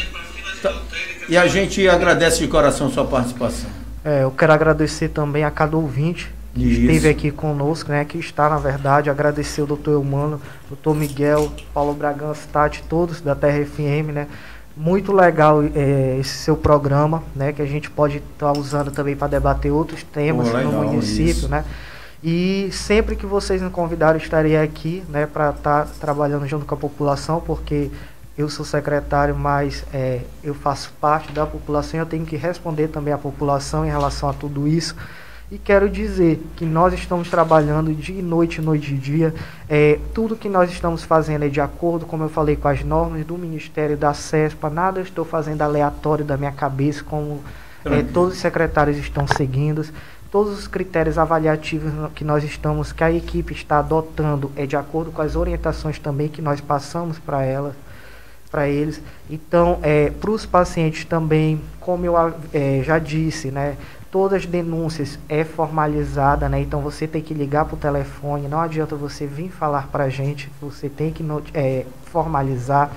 E a gente agradece de coração a sua participação. É, eu quero agradecer também a cada ouvinte que Isso. esteve aqui conosco, né, que está, na verdade, agradecer o doutor Eumano, doutor Miguel, Paulo Bragança, Tati, todos da Terra F M, né. Muito legal é, esse seu programa, né, que a gente pode estar tá usando também para debater outros temas oh, legal, no município, isso. né. E sempre que vocês me convidarem, estarei aqui, né, para estar tá trabalhando junto com a população, porque eu sou secretário, mas é, eu faço parte da população, eu tenho que responder também à população em relação a tudo isso. E quero dizer que nós estamos trabalhando dia e noite, noite e dia. É, tudo que nós estamos fazendo é de acordo, como eu falei, com as normas do Ministério da CESPA. Nada eu estou fazendo aleatório da minha cabeça, como é, todos os secretários estão seguindo. Todos os critérios avaliativos que nós estamos, que a equipe está adotando, é de acordo com as orientações também que nós passamos para elas. Para eles. Então, é, para os pacientes também, como eu é, já disse, né, todas as denúncias é formalizada, né, então você tem que ligar para o telefone, não adianta você vir falar para a gente, você tem que é, formalizar.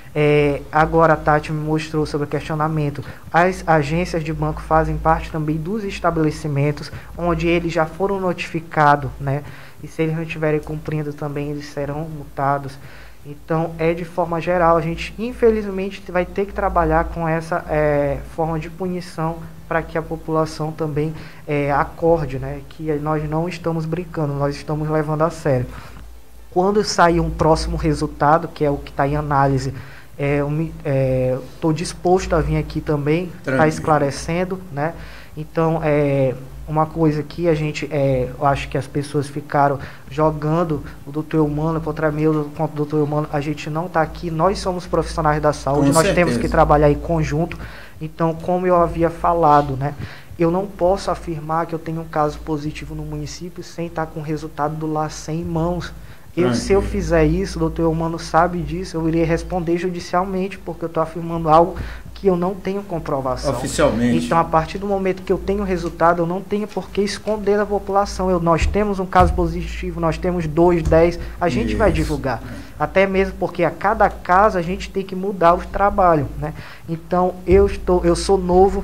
É, agora a Tati me mostrou sobre o questionamento. As agências de banco fazem parte também dos estabelecimentos onde eles já foram notificados, né, e se eles não estiverem cumprindo também, eles serão multados. Então, é de forma geral, a gente infelizmente vai ter que trabalhar com essa é, forma de punição para que a população também é, acorde, né, que nós não estamos brincando, nós estamos levando a sério. Quando sair um próximo resultado, que é o que está em análise, é, estou é, disposto a vir aqui também, estar tá esclarecendo, né? Então, é... uma coisa que a gente, é, eu acho que as pessoas ficaram jogando o doutor Eumano contra mim, contra o doutor Eumano, a gente não está aqui, nós somos profissionais da saúde, Com nós certeza. temos que trabalhar em conjunto. Então, como eu havia falado, né, eu não posso afirmar que eu tenho um caso positivo no município sem estar com o resultado do LACEN em mãos. Eu, se eu fizer isso, o doutor Eumano sabe disso, eu iria responder judicialmente, porque eu estou afirmando algo que eu não tenho comprovação. Oficialmente. Então, a partir do momento que eu tenho resultado, eu não tenho por que esconder da população. Eu, nós temos um caso positivo, nós temos dois, dez, a gente Isso. vai divulgar. Até mesmo porque a cada caso a gente tem que mudar o trabalho, né? Então, eu, estou, eu sou novo,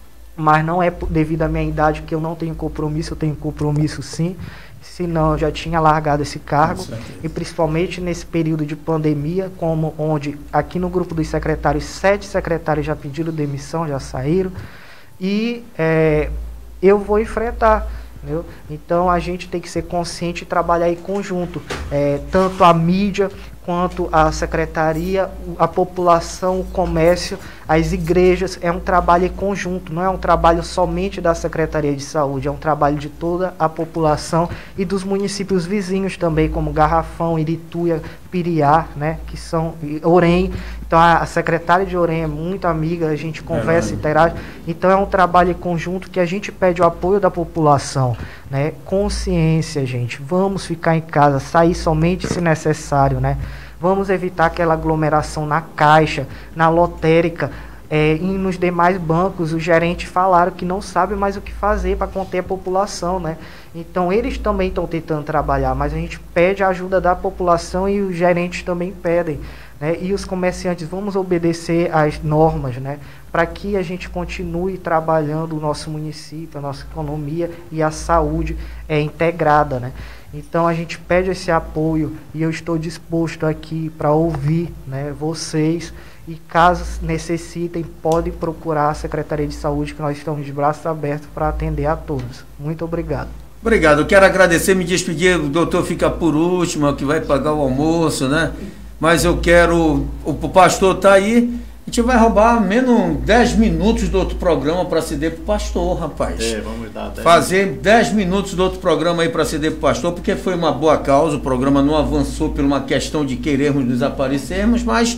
mas não é devido à minha idade que eu não tenho compromisso, eu tenho compromisso sim. Senão eu já tinha largado esse cargo, e principalmente nesse período de pandemia, como onde aqui no grupo dos secretários, sete secretários já pediram demissão, já saíram, e é, eu vou enfrentar. Entendeu? Então a gente tem que ser consciente e trabalhar em conjunto, é, tanto a mídia quanto a secretaria, a população, o comércio, as igrejas. É um trabalho em conjunto, não é um trabalho somente da Secretaria de Saúde, é um trabalho de toda a população e dos municípios vizinhos também, como Garrafão, Irituia, Piriá, né, que são Orem. Então a secretária de Orem é muito amiga, a gente conversa, é, interage. Então é um trabalho em conjunto que a gente pede o apoio da população, né? Consciência, gente. Vamos ficar em casa, sair somente se necessário, né? Vamos evitar aquela aglomeração na caixa, na lotérica. É, e nos demais bancos, os gerentes falaram que não sabem mais o que fazer para conter a população, né? Então, eles também estão tentando trabalhar, mas a gente pede a ajuda da população e os gerentes também pedem, né? E os comerciantes, vamos obedecer às normas, né? Para que a gente continue trabalhando o nosso município, a nossa economia e a saúde é integrada, né? Então, a gente pede esse apoio e eu estou disposto aqui para ouvir, né, vocês. E caso necessitem, podem procurar a Secretaria de Saúde, que nós estamos de braços abertos para atender a todos. Muito obrigado. Obrigado. Eu quero agradecer, me despedir. O doutor fica por último, que vai pagar o almoço, né? Mas eu quero... O pastor está aí. A gente vai roubar menos dez minutos do outro programa para ceder para o pastor, rapaz. É, vamos dar dez Fazer dez minutos do outro programa aí para ceder para o pastor, porque foi uma boa causa. O programa não avançou por uma questão de querermos desaparecermos, mas...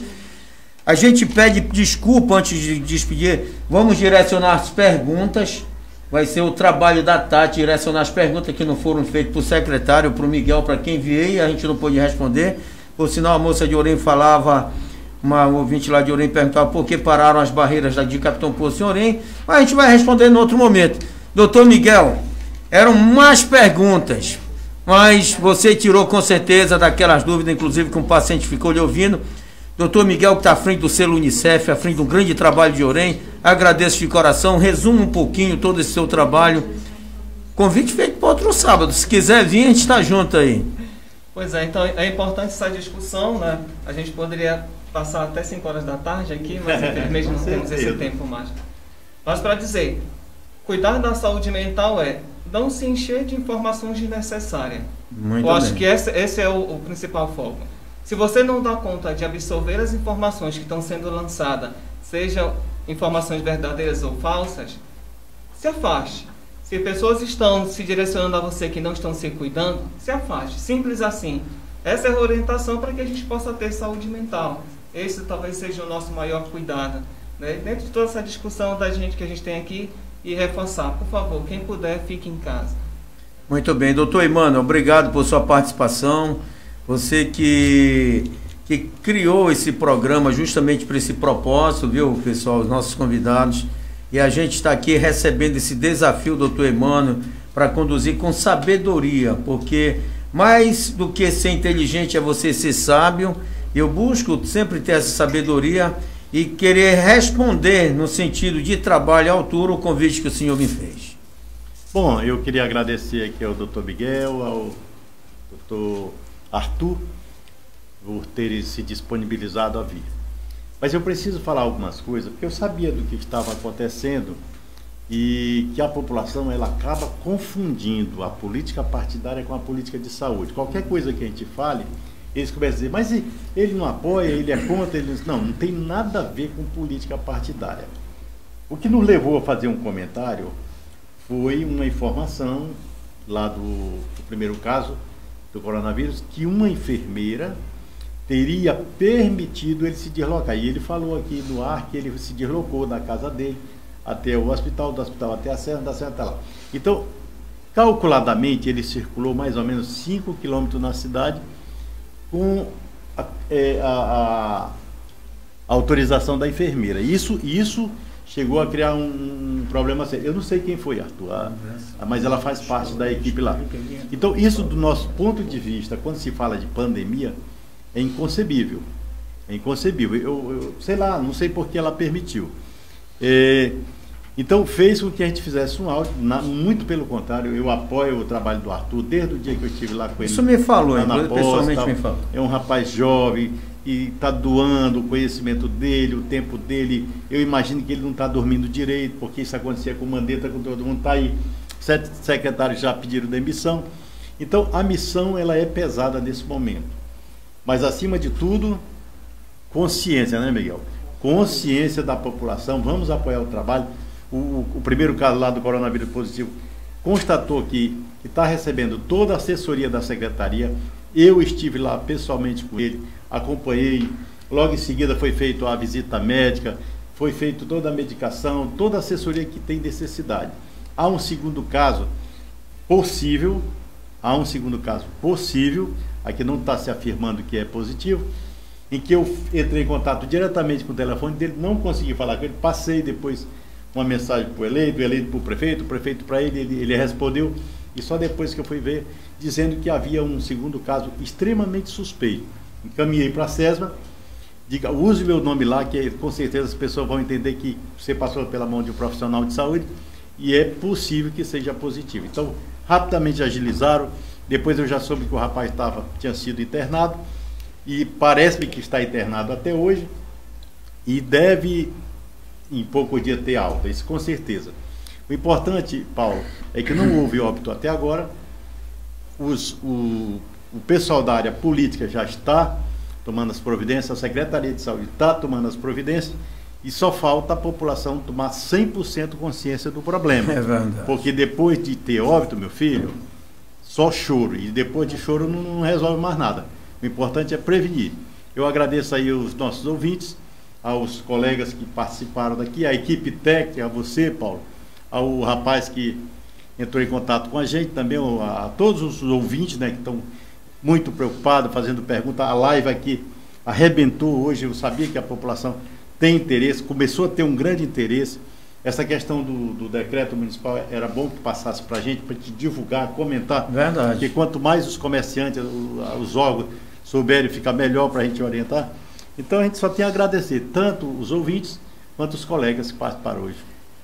A gente pede desculpa antes de despedir. Vamos direcionar as perguntas. Vai ser o trabalho da Tati direcionar as perguntas que não foram feitas para o secretário, para o Miguel, para quem veio, a gente não pôde responder. Por sinal, a moça de Orem falava, uma ouvinte lá de Orem perguntava por que pararam as barreiras de Capitão Poço em Orem. Mas a gente vai responder em outro momento. Doutor Miguel, eram mais perguntas, mas você tirou com certeza daquelas dúvidas, inclusive que um paciente ficou lhe ouvindo. Doutor Miguel, que está à frente do selo Unicef, à frente do grande trabalho de Orem, agradeço de coração, resuma um pouquinho todo esse seu trabalho. Convite feito para outro sábado, se quiser vir, a gente está junto aí. Pois é, então é importante essa discussão, né? A gente poderia passar até cinco horas da tarde aqui, mas infelizmente não temos esse tempo mais. Mas para dizer, cuidar da saúde mental é não se encher de informações desnecessárias. Muito Eu acho bem. que esse, esse é o, o principal foco. Se você não dá conta de absorver as informações que estão sendo lançadas, sejam informações verdadeiras ou falsas, se afaste. Se pessoas estão se direcionando a você que não estão se cuidando, se afaste. Simples assim. Essa é a orientação para que a gente possa ter saúde mental. Esse talvez seja o nosso maior cuidado, né? Dentro de toda essa discussão da gente que a gente tem aqui, e reforçar, por favor, quem puder, fique em casa. Muito bem, doutor Emmanuel, obrigado por sua participação. Você que, que criou esse programa justamente para esse propósito, viu, pessoal, os nossos convidados. E a gente está aqui recebendo esse desafio, doutor Emmanuel, para conduzir com sabedoria, porque mais do que ser inteligente é você ser sábio. Eu busco sempre ter essa sabedoria e querer responder no sentido de trabalho à altura o convite que o senhor me fez. Bom, eu queria agradecer aqui ao doutor Miguel, ao doutor Arthur, por terem se disponibilizado a vir. Mas eu preciso falar algumas coisas, porque eu sabia do que estava acontecendo e que a população ela acaba confundindo a política partidária com a política de saúde. Qualquer coisa que a gente fale, eles começam a dizer, mas ele não apoia, ele é contra, ele não... Não, não tem nada a ver com política partidária. O que nos levou a fazer um comentário foi uma informação lá do, do primeiro caso do coronavírus, que uma enfermeira teria permitido ele se deslocar. E ele falou aqui no ar que ele se deslocou da casa dele até o hospital, do hospital até a Serra, da Serra até lá. Então, calculadamente, ele circulou mais ou menos cinco quilômetros na cidade com a, é, a, a, a autorização da enfermeira. Isso, isso chegou a criar um, um problema sério. Eu não sei quem foi, Arthur, a, a, mas ela faz parte da equipe lá. Então, isso do nosso ponto de vista, quando se fala de pandemia, é inconcebível. É inconcebível. Eu, eu sei lá, não sei por que ela permitiu. É, então, fez com que a gente fizesse um áudio. Na, muito pelo contrário, eu apoio o trabalho do Arthur desde o dia que eu estive lá com ele. Isso me falou, na posta, pessoalmente me falou. É um rapaz jovem e está doando o conhecimento dele, o tempo dele. Eu imagino que ele não está dormindo direito, porque isso acontecia com o Mandetta, com todo mundo está aí. Sete secretários já pediram demissão. Então, a missão ela é pesada nesse momento. Mas, acima de tudo, consciência, né, Miguel? Consciência da população, vamos apoiar o trabalho. O, o primeiro caso lá do coronavírus positivo constatou que está recebendo toda a assessoria da secretaria. Eu estive lá pessoalmente com ele, acompanhei. Logo em seguida foi feita a visita médica, foi feita toda a medicação, toda a assessoria que tem necessidade. Há um segundo caso possível, há um segundo caso possível, aqui não está se afirmando que é positivo, em que eu entrei em contato diretamente com o telefone dele, não consegui falar com ele, passei depois uma mensagem para o eleito, o eleito para o prefeito, o prefeito para ele, ele, ele respondeu, e só depois que eu fui ver, dizendo que havia um segundo caso extremamente suspeito. Encaminhei para a SESMA, diga, use meu nome lá, que com certeza as pessoas vão entender que você passou pela mão de um profissional de saúde, e é possível que seja positivo. Então, rapidamente agilizaram, depois eu já soube que o rapaz tava, tinha sido internado, e parece-me que está internado até hoje, e deve, em poucos dias, ter alta, isso com certeza. O importante, Paulo, é que não houve óbito até agora, os, o, o pessoal da área política já está tomando as providências, a Secretaria de Saúde está tomando as providências, e só falta a população tomar cem por cento consciência do problema. É verdade. Porque depois de ter óbito, meu filho, só choro, e depois de choro não, não resolve mais nada. O importante é prevenir. Eu agradeço aí os nossos ouvintes, aos colegas que participaram daqui, à equipe técnica, a você, Paulo, ao rapaz que entrou em contato com a gente, também a, a todos os ouvintes, né, que estão muito preocupados, fazendo pergunta. A live aqui arrebentou hoje, eu sabia que a população tem interesse, começou a ter um grande interesse. Essa questão do, do decreto municipal era bom que passasse para a gente, para te divulgar, comentar. Verdade. Porque quanto mais os comerciantes, os órgãos souberem, fica melhor para a gente orientar. Então a gente só tem a agradecer, tanto os ouvintes, quanto os colegas que participaram hoje.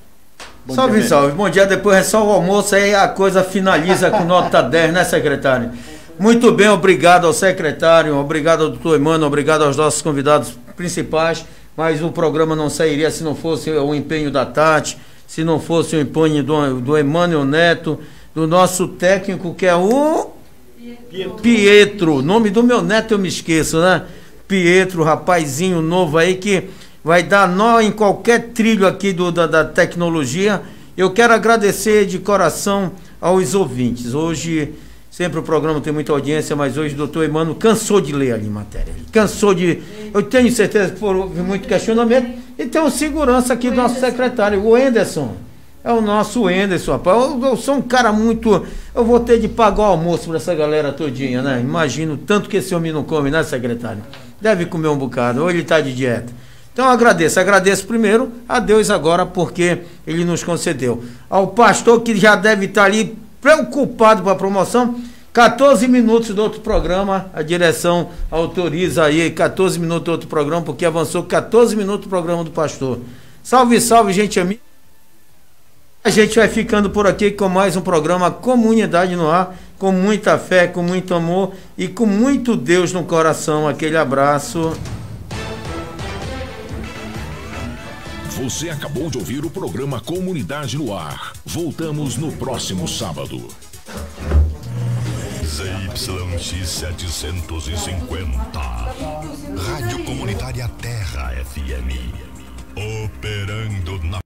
Bom salve, dia, salve. Bom dia, depois é só o almoço, aí a coisa finaliza com nota dez, né, secretário? Muito bem, obrigado ao secretário, obrigado ao doutor Emmanuel, obrigado aos nossos convidados principais. Mas o programa não sairia se não fosse o empenho da Tati, se não fosse o empenho do, do Emmanuel Neto, do nosso técnico, que é o Pietro. Pietro. O nome do meu neto eu me esqueço, né? Pietro, rapazinho novo aí, que vai dar nó em qualquer trilho aqui do, da, da tecnologia. Eu quero agradecer de coração aos ouvintes. Hoje, sempre o programa tem muita audiência, mas hoje o doutor Emmanuel cansou de ler ali matéria. Ele cansou de... Eu tenho certeza que foram muito questionamento. E tem o segurança aqui do nosso secretário, o Enderson. É o nosso Enderson, rapaz. Eu, eu sou um cara muito... Eu vou ter de pagar o almoço para essa galera todinha, né? Imagino tanto que esse homem não come, né, secretário? Deve comer um bocado, ou ele está de dieta. Então eu agradeço. Agradeço primeiro a Deus agora, porque ele nos concedeu. Ao pastor que já deve estar ali preocupado com a promoção... quatorze minutos do outro programa, a direção autoriza aí quatorze minutos do outro programa, porque avançou quatorze minutos do programa do pastor. Salve, salve, gente amiga. A gente vai ficando por aqui com mais um programa Comunidade no Ar, com muita fé, com muito amor e com muito Deus no coração. Aquele abraço. Você acabou de ouvir o programa Comunidade no Ar. Voltamos no próximo sábado. Z Y X setecentos e cinquenta Rádio Comunitária Terra F M, operando na